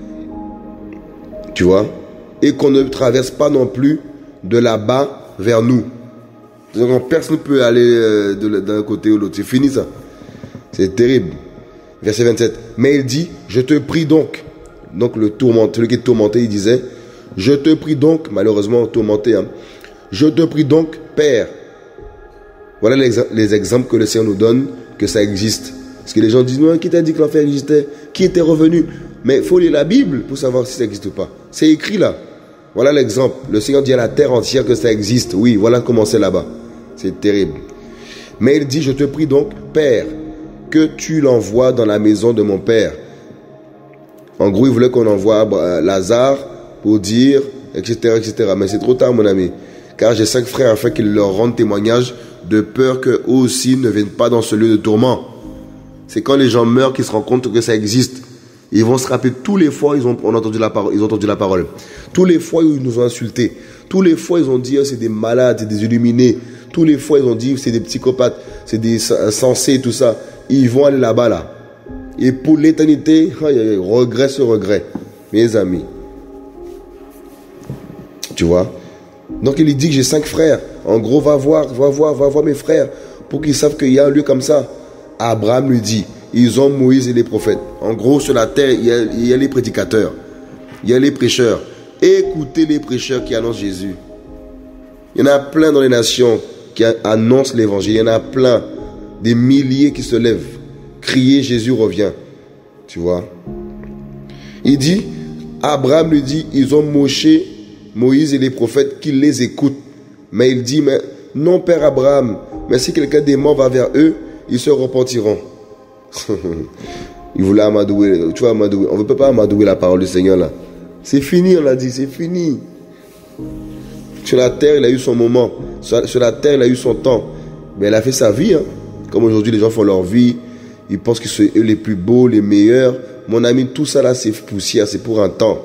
Tu vois? Et qu'on ne traverse pas non plus de là-bas vers nous. Donc personne ne peut aller d'un côté ou l'autre. C'est fini ça. C'est terrible. Verset 27. Mais il dit, je te prie donc. Donc celui qui est tourmenté, il disait, je te prie donc, malheureusement tourmenté, hein, je te prie donc, Père. Voilà les exemples que le Seigneur nous donne, que ça existe. Parce que les gens disent, non, qui t'a dit que l'enfer existait? Qui était revenu? Mais il faut lire la Bible pour savoir si ça existe ou pas. C'est écrit là. Voilà l'exemple. Le Seigneur dit à la terre entière que ça existe. Oui, voilà comment c'est là-bas. C'est terrible. Mais il dit, je te prie donc, Père, que tu l'envoies dans la maison de mon Père. En gros, il voulait qu'on envoie Lazare pour dire, etc., etc. Mais c'est trop tard, mon ami. Car j'ai 5 frères afin qu'ils leur rendent témoignage de peur qu'eux aussi ne viennent pas dans ce lieu de tourment. C'est quand les gens meurent qu'ils se rendent compte que ça existe. Ils vont se rappeler tous les fois où on a entendu la parole, ils ont entendu la parole. Tous les fois où ils nous ont insultés. Tous les fois ils ont dit c'est des malades, c'est des illuminés. Tous les fois ils ont dit c'est des psychopathes, c'est des insensés, tout ça. Ils vont aller là-bas là. Et pour l'éternité, regret sur regret. Mes amis. Tu vois? Donc il lui dit que j'ai 5 frères. En gros, va voir mes frères pour qu'ils savent qu'il y a un lieu comme ça. Abraham lui dit, ils ont Moïse et les prophètes. En gros, sur la terre, il y a les prédicateurs. Il y a les prêcheurs. Écoutez les prêcheurs qui annoncent Jésus. Il y en a plein dans les nations qui annoncent l'évangile. Il y en a plein. Des milliers qui se lèvent. Crier Jésus revient. Tu vois? Il dit, Abraham lui dit, ils ont Moïse et les prophètes qui les écoutent. Mais il dit, mais non, Père Abraham, mais si quelqu'un des morts va vers eux, ils se repentiront. Il voulait amadouer. Tu vois, amadouer. On ne peut pas amadouer la parole du Seigneur là. C'est fini, on l'a dit, c'est fini. Sur la terre, il a eu son moment. Sur la terre, il a eu son temps. Mais il a fait sa vie. Hein. Comme aujourd'hui, les gens font leur vie. Ils pensent qu'ils sont eux les plus beaux, les meilleurs. Mon ami, tout ça là, c'est poussière, c'est pour un temps.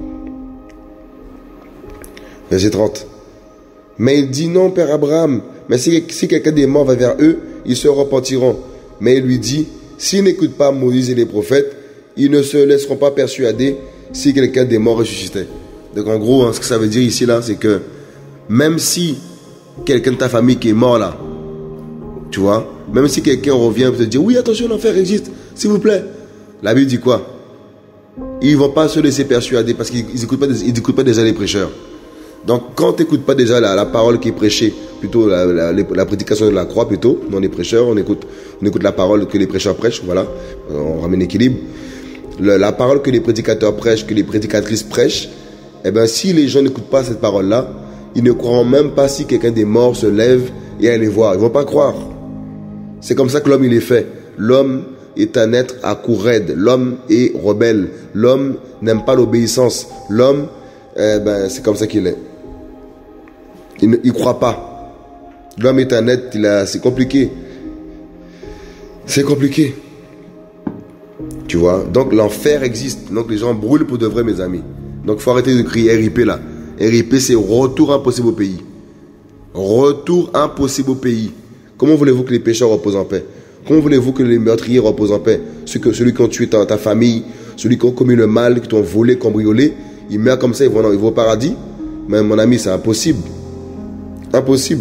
Verset 30. Mais il dit non, Père Abraham, mais si quelqu'un des morts va vers eux, ils se repentiront. Mais il lui dit, s'ils n'écoutent pas Moïse et les prophètes, ils ne se laisseront pas persuader si quelqu'un des morts ressuscitait. Donc en gros, hein, ce que ça veut dire ici là, c'est que même si quelqu'un de ta famille qui est mort là, tu vois, même si quelqu'un revient et te dit, oui, attention, l'enfer existe, s'il vous plaît. La Bible dit quoi? Ils ne vont pas se laisser persuader parce qu'ils n'écoutent pas déjà les prêcheurs. Donc, quand tu n'écoutes pas déjà la parole qui est prêchée, plutôt la prédication de la croix, plutôt, non les prêcheurs, on écoute la parole que les prêcheurs prêchent, voilà, on ramène l'équilibre. La parole que les prédicateurs prêchent, que les prédicatrices prêchent, eh bien, si les gens n'écoutent pas cette parole-là, ils ne croiront même pas si quelqu'un des morts se lève et allait les voir. Ils ne vont pas croire. C'est comme ça que l'homme, il est fait. L'homme est un être à cou raide. L'homme est rebelle. L'homme n'aime pas l'obéissance. L'homme, c'est comme ça qu'il est. Il ne croit pas. L'homme est un être, c'est compliqué. C'est compliqué. Tu vois? Donc l'enfer existe. Donc les gens brûlent pour de vrai, mes amis. Donc il faut arrêter de crier RIP là. RIP, c'est retour impossible au pays. Retour impossible au pays. Comment voulez-vous que les pécheurs reposent en paix? Comment voulez-vous que les meurtriers reposent en paix? Celui qui a tué ta famille, celui qui a commis le mal, qui t'ont volé, cambriolé, il meurt comme ça, il va au paradis? Mais mon ami, c'est impossible. Impossible.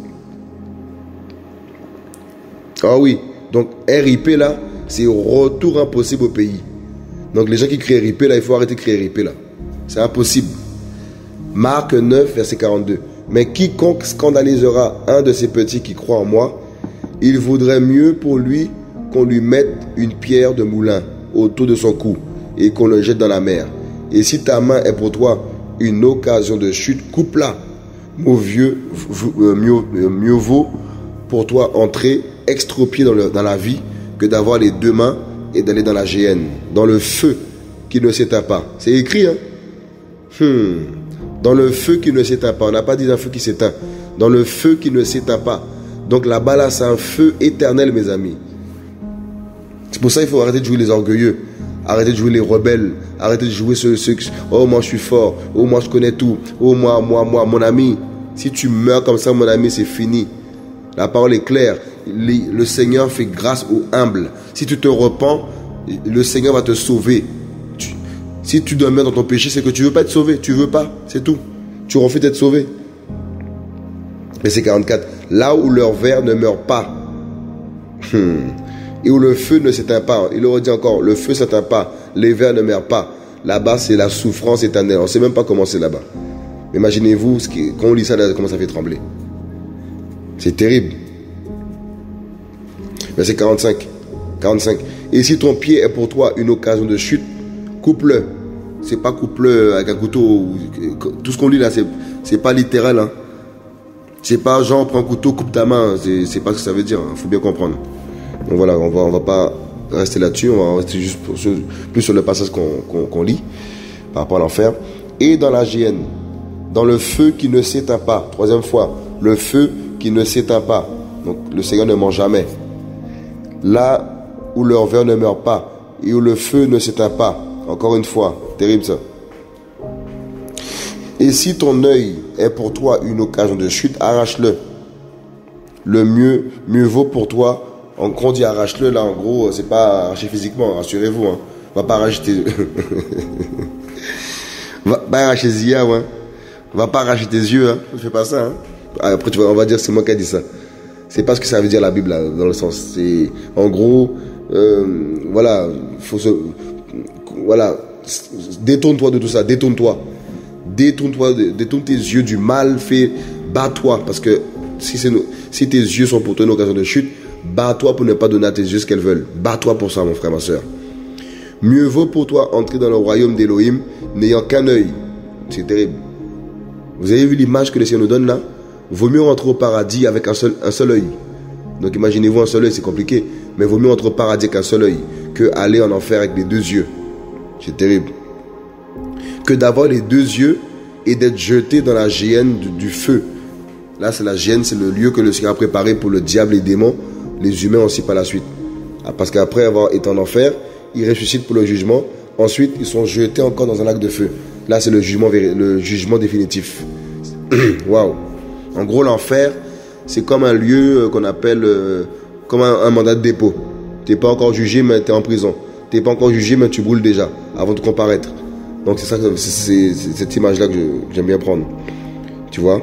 Ah oui. Donc RIP là, c'est retour impossible au pays. Donc les gens qui crient RIP là, il faut arrêter de crier RIP là. C'est impossible. Marc 9, verset 42. Mais quiconque scandalisera un de ces petits qui croient en moi, il vaudrait mieux pour lui qu'on lui mette une pierre de moulin autour de son cou et qu'on le jette dans la mer. Et si ta main est pour toi une occasion de chute, coupe-la. Mieux vaut pour toi entrer extropié dans la vie que d'avoir les deux mains et d'aller dans la géhenne, dans le feu qui ne s'éteint pas. C'est écrit, hein? Dans le feu qui ne s'éteint pas. On n'a pas dit un feu qui s'éteint. Dans le feu qui ne s'éteint pas. Donc là-bas, là, c'est un feu éternel, mes amis. C'est pour ça qu'il faut arrêter de jouer les orgueilleux. Arrêtez de jouer les rebelles. Arrêtez de jouer ceux qui... Oh, moi, je suis fort. Oh, moi, je connais tout. Oh, moi. Mon ami, si tu meurs comme ça, mon ami, c'est fini. La parole est claire. Le Seigneur fait grâce aux humbles. Si tu te repens, le Seigneur va te sauver. Si tu demeures dans ton péché, c'est que tu ne veux pas être sauvé. Tu ne veux pas, c'est tout. Tu refuses d'être sauvé. Verset 44. Là où leur ver ne meurt pas, et où le feu ne s'éteint pas. Il aurait dit encore, le feu ne s'éteint pas, les vers ne meurent pas. Là-bas, c'est la souffrance éternelle. On ne sait même pas comment c'est là-bas. Imaginez-vous, quand on lit ça, comment ça fait trembler. C'est terrible. Verset 45. Et si ton pied est pour toi une occasion de chute, coupe-le. C'est pas coupe-le avec un couteau. Tout ce qu'on lit là, c'est pas littéral. Hein. C'est pas genre prends un couteau, coupe ta main. C'est pas ce que ça veut dire. Il faut bien comprendre. Donc voilà, on va pas rester là-dessus. On va rester juste plus sur le passage qu'on lit par rapport à l'enfer. Et dans la géhenne, dans le feu qui ne s'éteint pas. Troisième fois, le feu qui ne s'éteint pas. Donc le Seigneur ne ment jamais. Là où leur ver ne meurt pas, et où le feu ne s'éteint pas. Encore une fois, terrible ça. Et si ton œil est pour toi une occasion de chute, arrache-le. Le mieux vaut pour toi. Quand on dit arrache-le, là en gros, c'est pas arracher physiquement, rassurez-vous. Hein. On va pas arracher tes... va pas arracher tes yeux, hein. Va pas arracher tes yeux, hein. Ne fais pas ça. Hein. Après, on va dire c'est moi qui ai dit ça. C'est pas ce que ça veut dire la Bible, là, dans le sens. C'est, en gros, voilà, voilà, détourne-toi de tout ça, détourne-toi. Détourne tes yeux du mal fait, bats-toi, parce que si tes yeux sont pour toi une occasion de chute, bats-toi pour ne pas donner à tes yeux ce qu'elles veulent. Bats-toi pour ça, mon frère, ma soeur. Mieux vaut pour toi entrer dans le royaume d'Élohim n'ayant qu'un œil. C'est terrible. Vous avez vu l'image que le Seigneur nous donne là? Vaut mieux rentrer au paradis avec un seul œil. Donc imaginez-vous un seul œil, c'est compliqué. Mais vaut mieux rentrer au paradis avec un seul œil que aller en enfer avec les deux yeux. C'est terrible. Que d'avoir les deux yeux et d'être jeté dans la géhenne du feu. Là, c'est la géhenne, c'est le lieu que le Seigneur a préparé pour le diable et les démons, les humains aussi par la suite. Parce qu'après avoir été en enfer, ils ressuscitent pour le jugement. Ensuite, ils sont jetés encore dans un lac de feu. Là, c'est le jugement définitif. Waouh! En gros, l'enfer, c'est comme un lieu qu'on appelle comme un mandat de dépôt. Tu n'es pas encore jugé, mais tu es en prison. Tu n'es pas encore jugé, mais tu brûles déjà avant de comparaître. Donc, c'est ça, c'est cette image-là que j'aime bien prendre. Tu vois?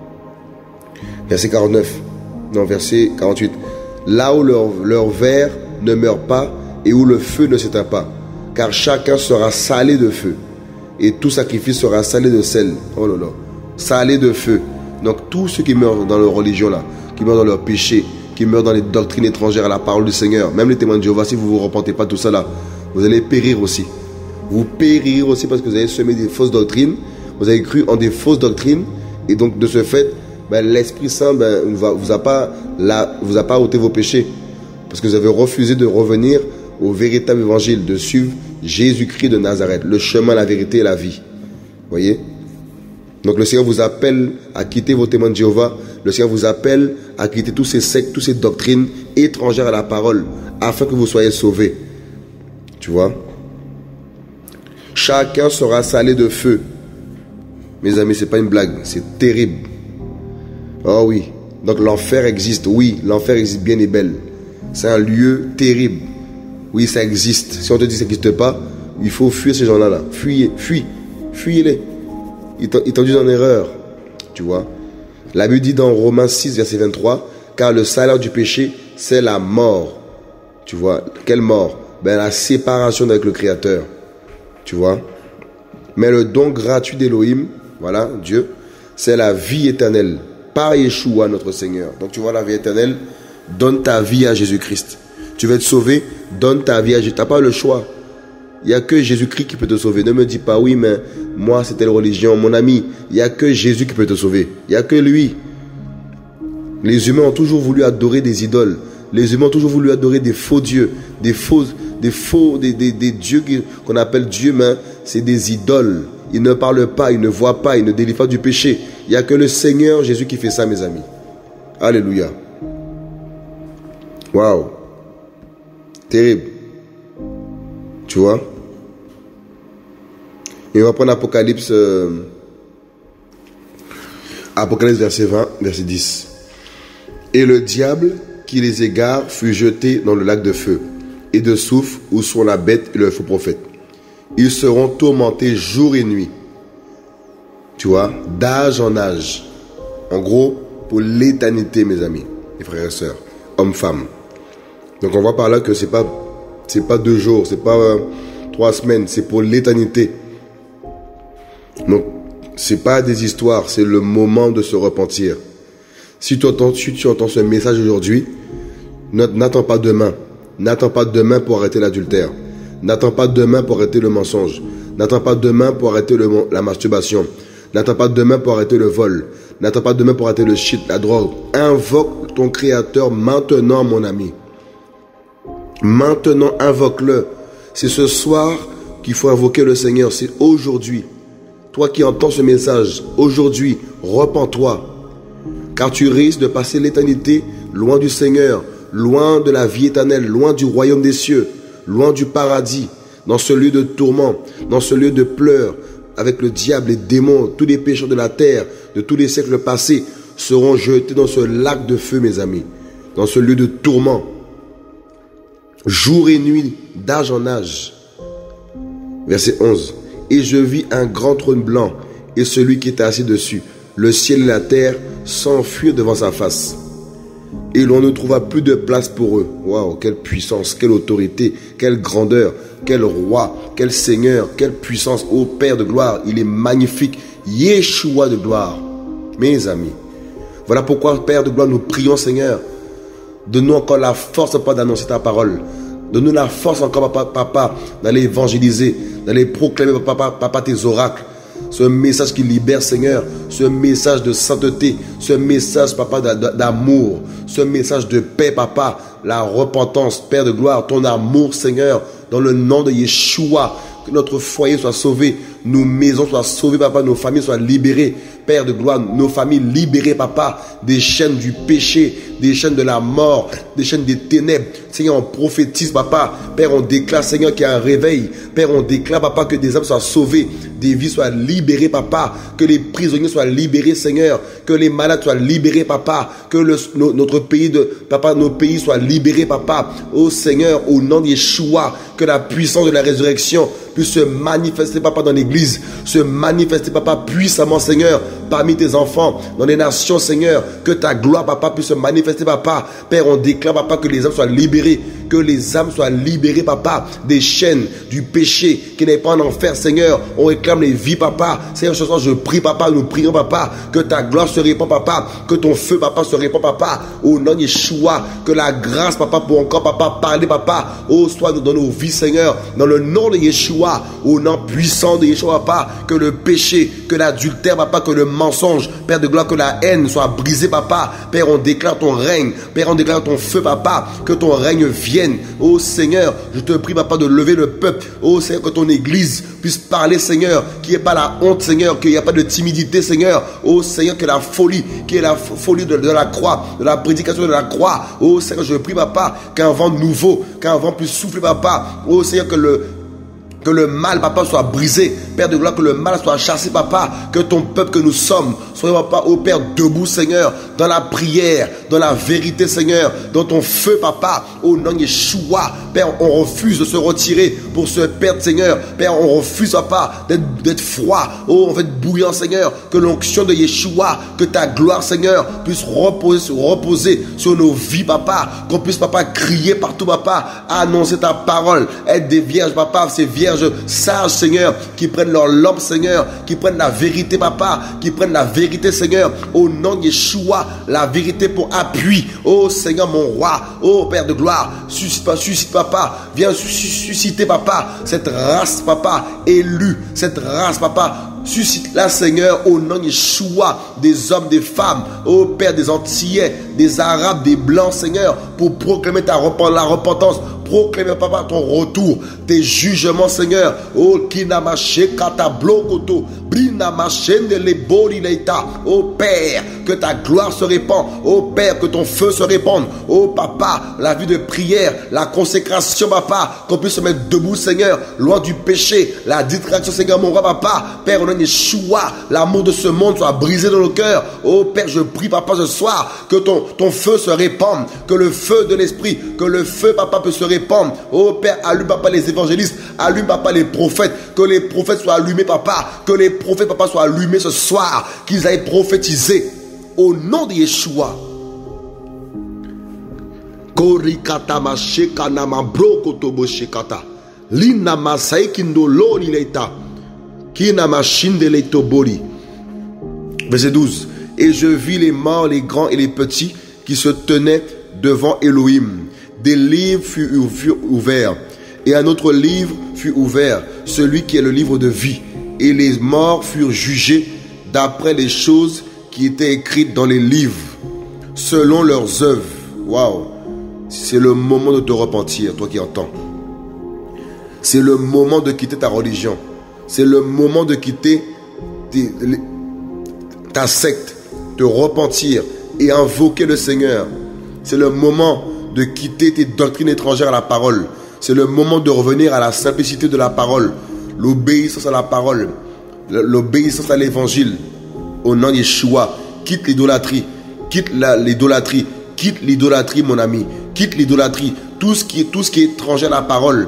Verset 49. Non, verset 48. Là où leur verre ne meurt pas et où le feu ne s'éteint pas. Car chacun sera salé de feu. Et tout sacrifice sera salé de sel. Oh là là. Salé de feu. Donc tous ceux qui meurent dans leur religion là, qui meurent dans leur péché, qui meurent dans les doctrines étrangères à la parole du Seigneur, même les témoins de Jéhovah, si vous ne vous repentez pas de tout ça là, vous allez périr aussi. Vous périrez aussi parce que vous avez semé des fausses doctrines, vous avez cru en des fausses doctrines, et donc de ce fait, l'Esprit Saint ne vous a pas ôté vos péchés, parce que vous avez refusé de revenir au véritable évangile, de suivre Jésus-Christ de Nazareth, le chemin, la vérité et la vie. Voyez? Donc le Seigneur vous appelle à quitter vos témoins de Jéhovah. Le Seigneur vous appelle à quitter tous ces sectes, toutes ces doctrines étrangères à la parole, afin que vous soyez sauvés. Tu vois? Chacun sera salé de feu. Mes amis, c'est pas une blague, c'est terrible. Oh oui. Donc l'enfer existe. Oui, l'enfer existe bien et belle. C'est un lieu terrible. Oui, ça existe. Si on te dit que ça n'existe pas, il faut fuir ces gens-là. Fuyez-les. Ils t'induisent en erreur. Tu vois. La Bible dit dans Romains 6, verset 23, car le salaire du péché, c'est la mort. Tu vois. Quelle mort? La séparation avec le Créateur. Tu vois. Mais le don gratuit d'Élohim, voilà, Dieu, c'est la vie éternelle. Par Yeshua, notre Seigneur. Donc tu vois la vie éternelle, donne ta vie à Jésus-Christ. Tu veux être sauvé, donne ta vie à Jésus. Tu n'as pas le choix. Il n'y a que Jésus-Christ qui peut te sauver. Ne me dis pas, oui, mais moi, c'est telle religion. Mon ami, il n'y a que Jésus qui peut te sauver. Il n'y a que lui. Les humains ont toujours voulu adorer des idoles. Les humains ont toujours voulu adorer des faux dieux. Des dieux qu'on appelle dieux, mais c'est des idoles. Ils ne parlent pas, ils ne voient pas, ils ne délivrent pas du péché. Il n'y a que le Seigneur Jésus qui fait ça, mes amis. Alléluia. Waouh. Terrible. Tu vois? Et on va prendre Apocalypse. Apocalypse verset 20, verset 10. Et le diable qui les égare fut jeté dans le lac de feu et de soufre où sont la bête et le faux prophète. Ils seront tourmentés jour et nuit. Tu vois? D'âge en âge. En gros, pour l'éternité, mes amis, mes frères et sœurs, hommes, femmes. Donc on voit par là que c'est pas 2 jours, c'est pas 3 semaines, c'est pour l'éternité. Donc c'est pas des histoires, c'est le moment de se repentir. Si tu entends ce message aujourd'hui, n'attends pas demain. N'attends pas demain pour arrêter l'adultère. N'attends pas demain pour arrêter le mensonge. N'attends pas demain pour arrêter la masturbation. N'attends pas demain pour arrêter le vol. N'attends pas demain pour arrêter le shit, la drogue. Invoque ton Créateur maintenant, mon ami. Maintenant, invoque-le. C'est ce soir qu'il faut invoquer le Seigneur. C'est aujourd'hui. Toi qui entends ce message, aujourd'hui, repens-toi. Car tu risques de passer l'éternité loin du Seigneur, loin de la vie éternelle, loin du royaume des cieux, loin du paradis, dans ce lieu de tourment, dans ce lieu de pleurs, avec le diable, les démons, tous les pécheurs de la terre, de tous les siècles passés, seront jetés dans ce lac de feu, mes amis, dans ce lieu de tourment, jour et nuit, d'âge en âge. Verset 11. Et je vis un grand trône blanc, et celui qui était assis dessus. Le ciel et la terre s'enfuirent devant sa face. Et l'on ne trouva plus de place pour eux. Waouh, quelle puissance, quelle autorité, quelle grandeur, quel roi, quel seigneur, quelle puissance. Ô Père de gloire, il est magnifique. Yeshua de gloire. Mes amis, voilà pourquoi, Père de gloire, nous prions, Seigneur. Donne-nous encore la force, Papa, d'annoncer ta parole. Donne-nous la force encore, Papa, d'aller évangéliser, d'aller proclamer, Papa, tes oracles. Ce message qui libère, Seigneur, ce message de sainteté, ce message, Papa, d'amour, ce message de paix, Papa, la repentance, Père de gloire, ton amour, Seigneur, dans le nom de Yeshua, que notre foyer soit sauvé, nos maisons soient sauvées, Papa, nos familles soient libérées, Père de gloire, nos familles libérées, Papa, des chaînes du péché, des chaînes de la mort, des chaînes des ténèbres. Seigneur, on prophétise, Papa. Père, on déclare, Seigneur, qu'il y a un réveil. Père, on déclare, Papa, que des âmes soient sauvées, des vies soient libérées, Papa, que les prisonniers soient libérés, Seigneur, que les malades soient libérés, Papa, que notre pays, Papa, nos pays soient libérés, Papa. Ô Seigneur, au nom de Yeshua, que la puissance de la résurrection puisse se manifester, Papa, dans l'église, se manifester, Papa, puissamment, Seigneur, parmi tes enfants, dans les nations, Seigneur, que ta gloire, Papa, puisse se manifester, Papa. Père, on déclare, Papa, que les âmes soient libérées, que les âmes soient libérées, Papa, des chaînes, du péché, qui n'est pas en enfer, Seigneur. On réclame les vies, Papa. Seigneur, ce soir, je prie, Papa, nous prions, Papa, que ta gloire se répand, Papa, que ton feu, Papa, se répand, Papa, au nom de Yeshua, que la grâce, Papa, pour encore, Papa, parler, Papa, ô, soit dans nos vies, Seigneur, dans le nom de Yeshua, au nom puissant de Yeshua, Papa, que le péché, que l'adultère, Papa, que le mensonge, Père de gloire, que la haine soit brisée, Papa. Père, on déclare ton règne, Père, on déclare ton feu, Papa, que ton règne vienne. Oh Seigneur, je te prie, Papa, de lever le peuple. Oh Seigneur, que ton église puisse parler, Seigneur, qu'il n'y ait pas la honte, Seigneur, qu'il n'y ait pas de timidité, Seigneur. Oh Seigneur, que la folie, qui est la folie de la croix, de la prédication de la croix. Oh Seigneur, je prie, Papa, qu'un vent nouveau, qu'un vent puisse souffler, Papa. Oh Seigneur, que le mal, Papa, soit brisé. Père de gloire, que le mal soit chassé, Papa. Que ton peuple que nous sommes soit, Papa, ô Père, debout, Seigneur, dans la prière, dans la vérité, Seigneur, dans ton feu, Papa, au nom de Yeshua. Père, on refuse de se retirer pour se perdre, Seigneur. Père, on refuse, Papa, d'être froid, oh, en fait, bouillant, Seigneur. Que l'onction de Yeshua, que ta gloire, Seigneur, puisse reposer sur nos vies, Papa. Qu'on puisse, Papa, crier partout, Papa, annoncer ta parole, être des vierges, Papa, ces vierges sages, Seigneur, qui prennent leur lampe, Seigneur, qui prennent la vérité, Papa, qui prennent la vérité, Seigneur, au nom de Yeshua, la vérité pour appui. Oh Seigneur, mon roi, oh Père de gloire, suscite, Papa, viens susciter, Papa, cette race, Papa, élue, cette race, Papa, suscite-la, Seigneur, au nom de Yeshua, des hommes, des femmes, ô Père, des Antillais, des Arabes, des Blancs, Seigneur, pour proclamer la repentance, proclamer, Papa, ton retour, tes jugements, Seigneur. Oh, kinamache katablokoto, brinamache ndelebolileita. Oh Père, que ta gloire se répande. Oh Père, que ton feu se répande. Oh Papa, la vie de prière, la consécration, Papa, qu'on puisse se mettre debout, Seigneur, loin du péché, la distraction, Seigneur, mon roi, Papa. Père, au nom de Yeshua, l'amour de ce monde soit brisé dans nos cœurs. Oh Père, je prie, Papa, ce soir, que ton feu se répande, que le feu de l'esprit, que le feu, Papa, peut se répandre. Oh Père, allume, Papa, les évangélistes, allume, Papa, les prophètes, que les prophètes soient allumés, Papa, que les prophètes, Papa, soient allumés ce soir, qu'ils aillent prophétiser au nom de Yeshua. Korikata masheka nama brokoto boshekata lina masai kindolo lileta kina machinde letobori. Verset 12. Et je vis les morts, les grands et les petits qui se tenaient devant Elohim. Des livres furent ouverts, et un autre livre fut ouvert, celui qui est le livre de vie. Et les morts furent jugés d'après les choses qui étaient écrites dans les livres, selon leurs œuvres. Waouh! C'est le moment de te repentir, toi qui entends. C'est le moment de quitter ta religion. C'est le moment de quitter ta secte, de repentir et invoquer le Seigneur. C'est le moment de quitter tes doctrines étrangères à la parole. C'est le moment de revenir à la simplicité de la parole. L'obéissance à la parole. L'obéissance à l'évangile. Au nom de Yeshua. Quitte l'idolâtrie. Quitte l'idolâtrie. Quitte l'idolâtrie, mon ami. Quitte l'idolâtrie. Tout ce qui est étranger à la parole.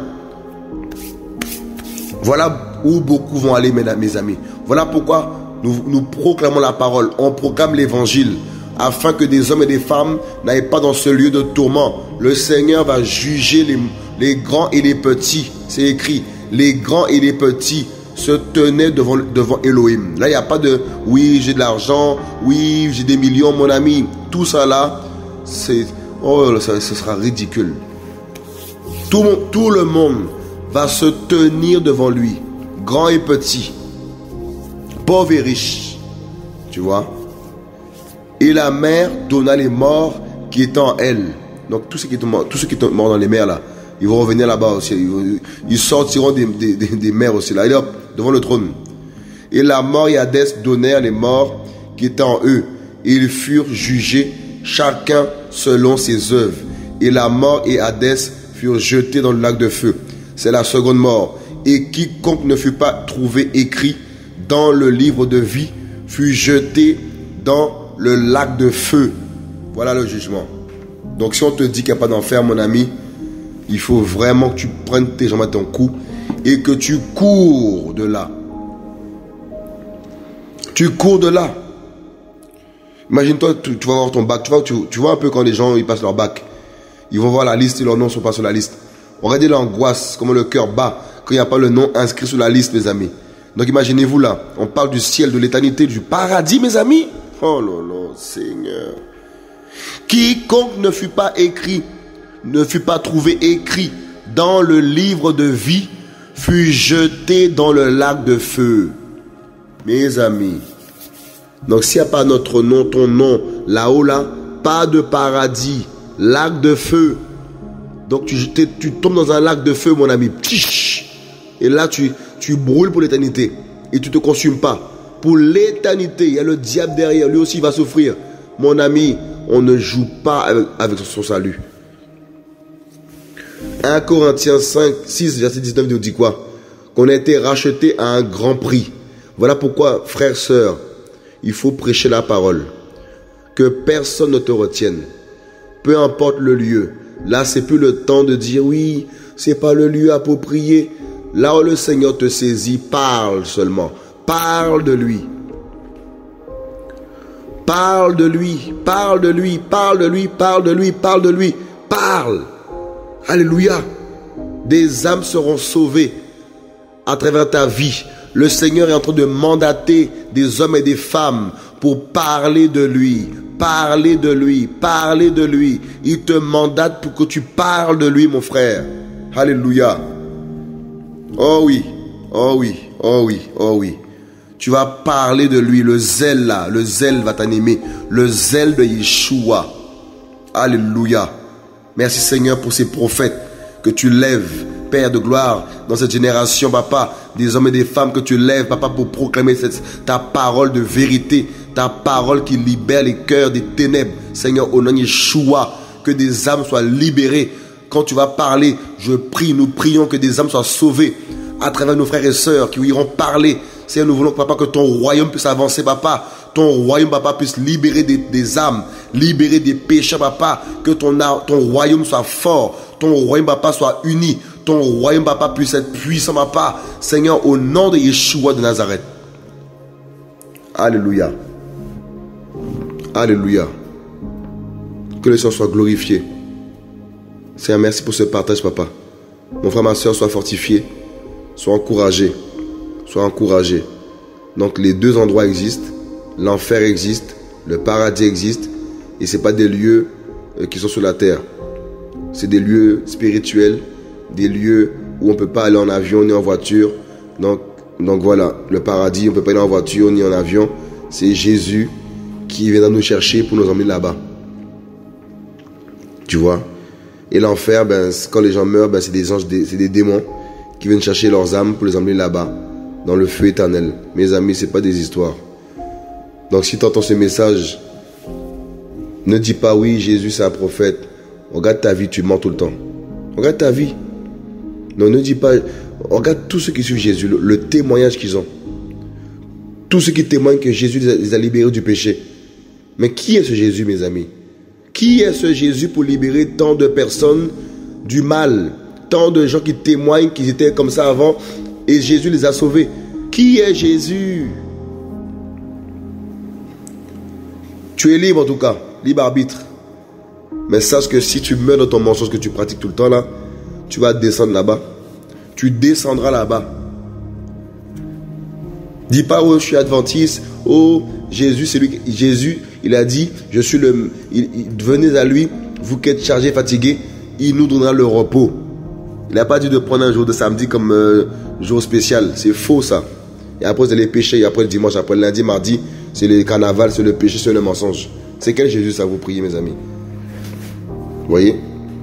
Voilà où beaucoup vont aller, mes amis. Voilà pourquoi nous proclamons la parole. On proclame l'évangile. Afin que des hommes et des femmes n'aillent pas dans ce lieu de tourment. Le Seigneur va juger les grands et les petits. C'est écrit. Les grands et les petits se tenaient devant Elohim. Là, il n'y a pas de « oui, j'ai de l'argent, oui, j'ai des millions, mon ami ». Tout ça là, ce sera ridicule. Tout le monde va se tenir devant lui, grand et petit, pauvre et riche. Tu vois? Et la mer donna les morts qui étaient en elle. Donc tous ceux qui étaient morts dans les mers là, ils vont revenir là-bas aussi. Ils sortiront des mers aussi là. Et hop, devant le trône. Et la mort et Hadès donnèrent les morts qui étaient en eux. Et ils furent jugés, chacun selon ses œuvres. Et la mort et Hadès furent jetés dans le lac de feu. C'est la seconde mort. Et quiconque ne fut pas trouvé écrit dans le livre de vie fut jeté dans le lac de feu. Voilà le jugement. Donc si on te dit qu'il n'y a pas d'enfer, mon ami, il faut vraiment que tu prennes tes jambes à ton cou et que tu cours de là. Tu cours de là. Imagine-toi, tu vas voir ton bac. Tu vois un peu quand les gens ils passent leur bac. Ils vont voir la liste et leurs noms ne sont pas sur la liste. Regardez l'angoisse, comment le cœur bat quand il n'y a pas le nom inscrit sur la liste, mes amis. Donc imaginez-vous là, on parle du ciel, de l'éternité, du paradis, mes amis. Oh là là, Seigneur. Quiconque ne fut pas trouvé écrit dans le livre de vie, fut jeté dans le lac de feu. Mes amis. Donc s'il n'y a pas notre nom, ton nom, là-haut là, pas de paradis, lac de feu. Donc tu tombes dans un lac de feu, mon ami. Et là tu brûles pour l'éternité. Et tu ne te consumes pas. Pour l'éternité, il y a le diable derrière. Lui aussi, il va souffrir. Mon ami, on ne joue pas avec son salut. 1 Corinthiens 6, verset 19 nous dit quoi? Qu'on a été racheté à un grand prix. Voilà pourquoi, frères, sœurs, il faut prêcher la parole. Que personne ne te retienne. Peu importe le lieu. Là, c'est plus le temps de dire oui, c'est pas le lieu approprié. Là où le Seigneur te saisit, parle seulement. Parle de lui. Parle de lui. Parle de lui. Parle de lui. Parle de lui. Parle de lui. Parle. Alléluia. Des âmes seront sauvées à travers ta vie. Le Seigneur est en train de mandater des hommes et des femmes pour parler de lui. Parler de lui. Parler de lui. Il te mandate pour que tu parles de lui, mon frère. Alléluia. Oh oui. Oh oui. Oh oui. Oh oui. Tu vas parler de lui, le zèle là, le zèle va t'animer, le zèle de Yeshua. Alléluia. Merci Seigneur pour ces prophètes que tu lèves, Père de gloire, dans cette génération, papa, des hommes et des femmes que tu lèves, papa, pour proclamer ta parole de vérité, ta parole qui libère les cœurs des ténèbres. Seigneur, au nom de Yeshua, que des âmes soient libérées. Quand tu vas parler, je prie, nous prions que des âmes soient sauvées à travers nos frères et sœurs qui iront parler. Seigneur, nous voulons, papa, que ton royaume puisse avancer, papa. Ton royaume, papa, puisse libérer des âmes, libérer des péchés, papa. Que ton royaume soit fort. Ton royaume, papa, soit uni. Ton royaume, papa, puisse être puissant, papa. Seigneur, au nom de Yeshua de Nazareth. Alléluia. Alléluia. Que le Seigneur soit glorifié. Seigneur, merci pour ce partage, papa. Mon frère, ma soeur, sois fortifié. Sois encouragé. Sois encouragé. Donc les deux endroits existent. L'enfer existe. Le paradis existe. Et ce n'est pas des lieux qui sont sur la terre. C'est des lieux spirituels. Des lieux où on ne peut pas aller en avion ni en voiture. Donc voilà. Le paradis, on ne peut pas aller en voiture ni en avion. C'est Jésus qui viendra nous chercher pour nous emmener là-bas. Tu vois? Et l'enfer, quand les gens meurent, c'est des anges, c'est des démons qui viennent chercher leurs âmes pour les emmener là-bas. Dans le feu éternel. Mes amis, ce n'est pas des histoires. Donc si tu entends ce message, ne dis pas oui, Jésus c'est un prophète. Regarde ta vie, tu mens tout le temps. Regarde ta vie. Non, ne dis pas... Regarde tous ceux qui suivent Jésus, le témoignage qu'ils ont. Tous ceux qui témoignent que Jésus les a libérés du péché. Mais qui est ce Jésus, mes amis? Qui est ce Jésus pour libérer tant de personnes du mal? Tant de gens qui témoignent qu'ils étaient comme ça avant et Jésus les a sauvés. Qui est Jésus? Tu es libre en tout cas, libre arbitre. Mais sache que si tu meurs dans ton mensonge que tu pratiques tout le temps là, tu vas descendre là-bas. Tu descendras là-bas. Dis pas, oh, je suis adventiste. Oh, Jésus, c'est lui. Jésus, il a dit, je suis le... venez à lui, vous qui êtes chargés, fatigués, il nous donnera le repos. Il n'a pas dit de prendre un jour de samedi comme jour spécial. C'est faux ça. Et après, c'est les péchés. Et après le dimanche, après le lundi, mardi, c'est le carnaval, c'est le péché, c'est le mensonge. C'est quel Jésus ça vous priez, mes amis? Vous voyez?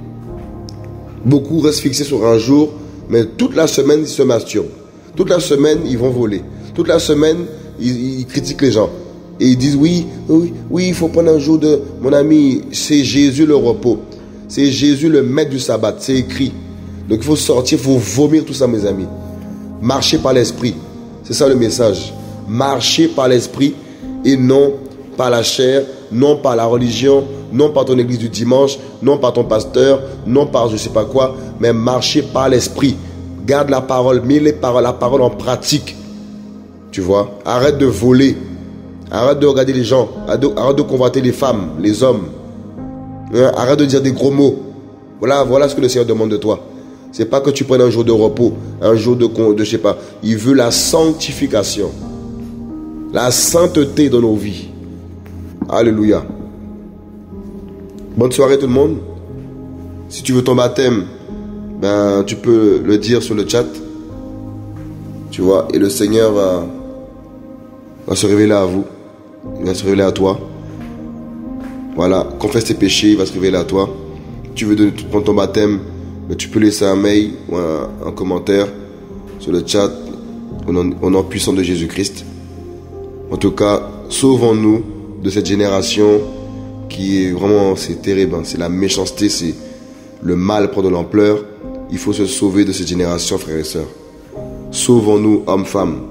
Beaucoup restent fixés sur un jour, mais toute la semaine, ils se masturbent. Toute la semaine, ils vont voler. Toute la semaine, ils critiquent les gens. Et ils disent, oui, il faut prendre un jour de... Mon ami, c'est Jésus le repos. C'est Jésus le maître du sabbat. C'est écrit. Donc il faut sortir, il faut vomir tout ça, mes amis. Marcher par l'esprit. C'est ça le message. Marcher par l'esprit et non par la chair, non par la religion, non par ton église du dimanche, non par ton pasteur, non par je ne sais pas quoi, mais marcher par l'esprit. Garde la parole, mets la parole en pratique. Tu vois, arrête de voler. Arrête de regarder les gens. Arrête de convoiter les femmes, les hommes. Arrête de dire des gros mots. Voilà ce que le Seigneur demande de toi. C'est pas que tu prennes un jour de repos, un jour de je sais pas. Il veut la sanctification. La sainteté dans nos vies. Alléluia. Bonne soirée tout le monde. Si tu veux ton baptême, ben tu peux le dire sur le chat. Tu vois, et le Seigneur va se révéler à vous. Il va se révéler à toi. Voilà, confesse tes péchés, il va se révéler à toi. Tu veux prendre ton baptême, mais tu peux laisser un mail ou un commentaire sur le chat au nom puissant de Jésus-Christ. En tout cas, sauvons-nous de cette génération qui est vraiment, c'est terrible, hein, c'est la méchanceté, c'est le mal prend de l'ampleur. Il faut se sauver de cette génération, frères et sœurs. Sauvons-nous, hommes, femmes.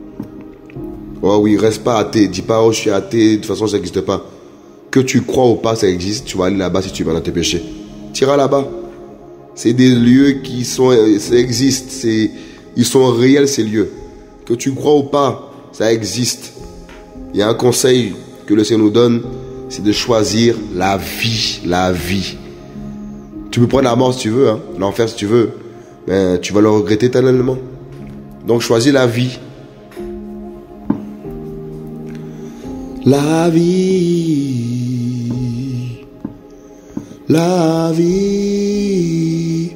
Oh oui, reste pas athée. Dis pas, oh, je suis athée, de toute façon, ça n'existe pas. Que tu crois ou pas, ça existe. Tu vas aller là-bas si tu vas dans tes péchés. Tu iras là-bas. C'est des lieux qui sont, ça existe. Ils sont réels, ces lieux. Que tu crois ou pas, ça existe. Il y a un conseil que le Seigneur nous donne, c'est de choisir la vie. La vie. Tu peux prendre la mort si tu veux, hein, l'enfer si tu veux, mais tu vas le regretter éternellement. Donc choisis la vie. La vie. La vie.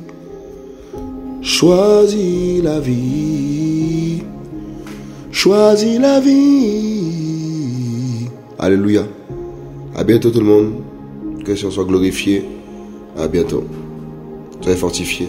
Choisis la vie. Choisis la vie. Alléluia. À bientôt tout le monde. Que le Seigneur soit glorifié. À bientôt. Soyez fortifiés.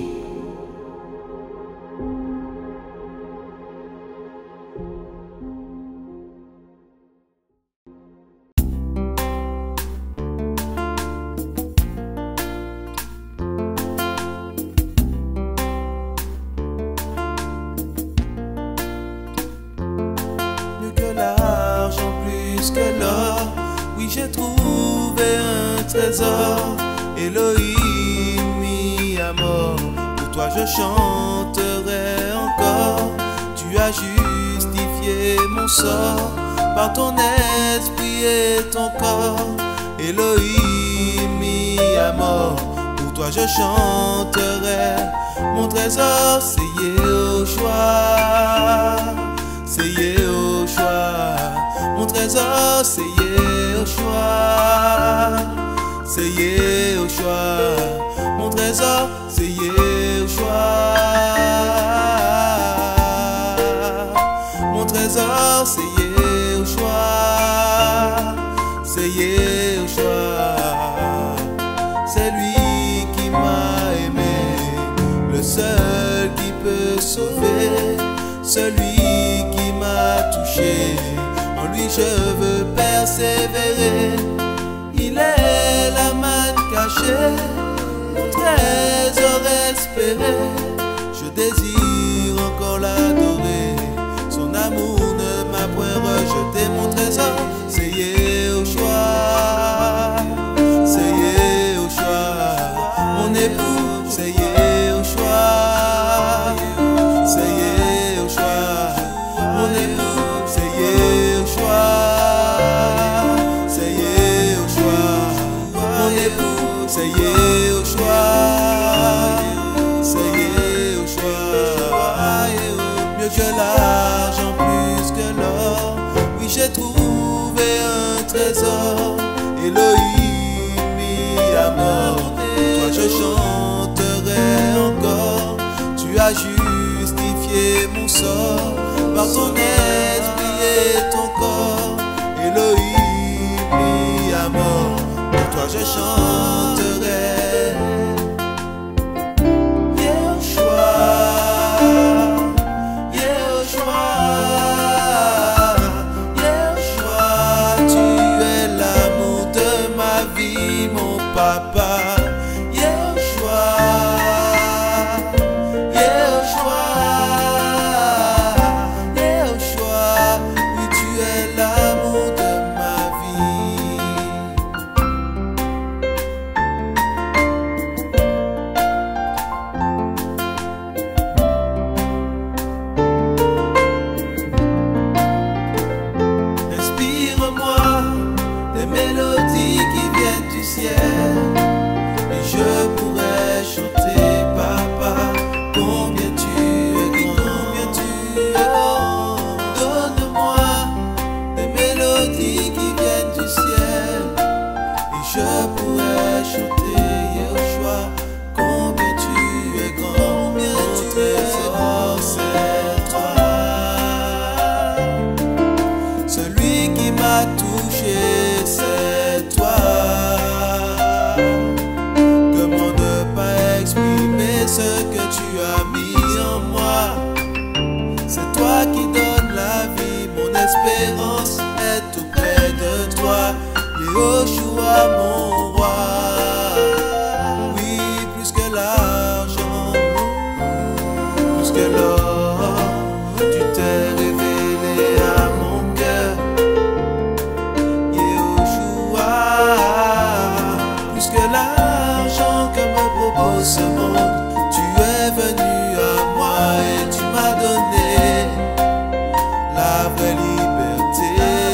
Mieux que l'argent, plus que l'or, oui j'ai trouvé un trésor. Elohim mis à mort, pour toi je chanterai encore. Tu as justifié mon sort par ton esprit et ton corps. Elohim mis à mort, pour toi je chanterai. Mon trésor c'est Yehoshua, c'est Yehoshua. Mon trésor c'est Yehoshua, c'est Yehoshua. Mon trésor c'est Yehoshua. Mon trésor c'est Yehoshua, c'est Yehoshua. C'est lui qui m'a aimé, le seul qui peut sauver, celui qui m'a touché. En lui je veux persévérer. Il est la manne cachée, mon trésor espéré. Je que l'argent, plus que l'or. Oui, j'ai trouvé un trésor. Elohim, mi amor. Toi je chanterai encore. Tu as justifié mon sort par ton esprit et ton corps. Elohim, mi amor. Pour toi je chanterai. Papa, Yehoshua, Yehoshua, Yehoshua, oui tu es l'amour de ma vie. Inspire-moi des mélodies qui viennent du ciel. Je pourrais chanter, papa, combien tu es grand. Donne-moi des mélodies qui viennent du ciel. Et je pourrais chanter, Yehoshua, combien tu es grand. Mon trésor, c'est toi. Celui qui m'a touché, c'est toi. Ce que tu as mis en moi, c'est toi qui donnes la vie. Mon espérance est tout près de toi, Yehoshua mon roi. Oui, plus que l'argent, plus que l'or, tu t'es révélé à mon cœur, Yehoshua. Plus que l'argent que me propose ce monde, venu à moi et tu m'as donné la vraie liberté.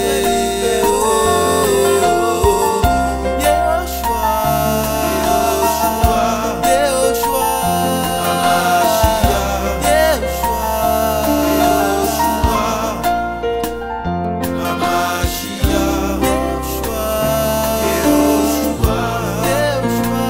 Yehoshua, Yehoshua, Yehoshua, Hamashiach, Yehoshua, Yehoshua, Hamashiach, Yehoshua, Yehoshua,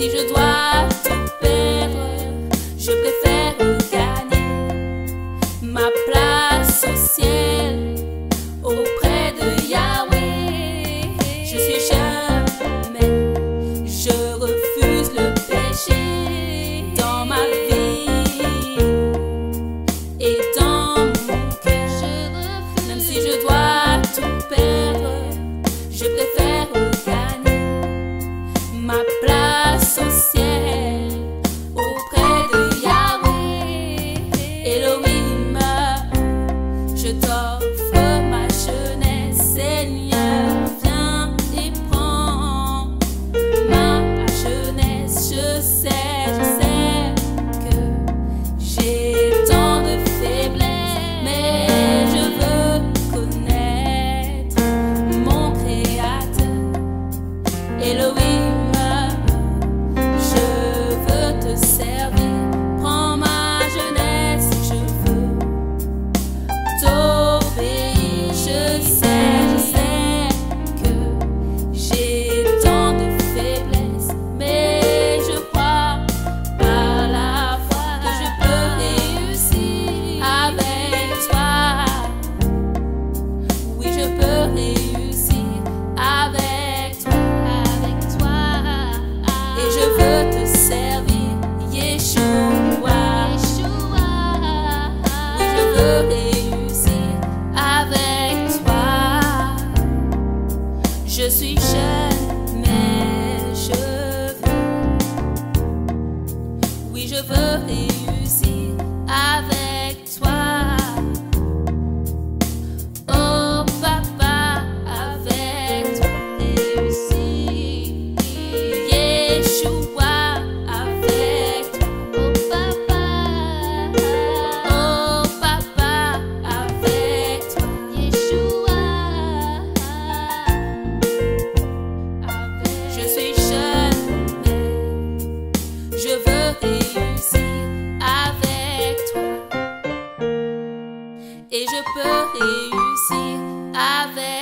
si je dois tout perdre, je préfère gagner ma place au ciel auprès de Yahweh. Je suis jeune, mais je refuse le péché dans ma vie et dans mon cœur. Même si je dois tout perdre, je préfère gagner ma place au ciel auprès de Yahweh. Elohim, je t'offre ma jeunesse, Seigneur, viens et prends ma jeunesse. Je sais que j'ai tant de faiblesses, mais je veux connaître mon Créateur. Elohim, je veux te servir, prends ma jeunesse, je veux t'obéir. Je sais que j'ai tant de faiblesses, mais je crois par la foi que je peux réussir avec toi. Oui, je peux réussir avec toi. Et je veux te servir, Yeshua. Oui, je veux réussir avec toi. Je suis jeune, mais je veux. Oui, je veux réussir avec toi. Oh papa, avec toi réussir. Yeshua, avec toi. Oh papa, avec toi. Yeshua, je suis jeune, mais je veux réussir avec toi. Et je peux réussir avec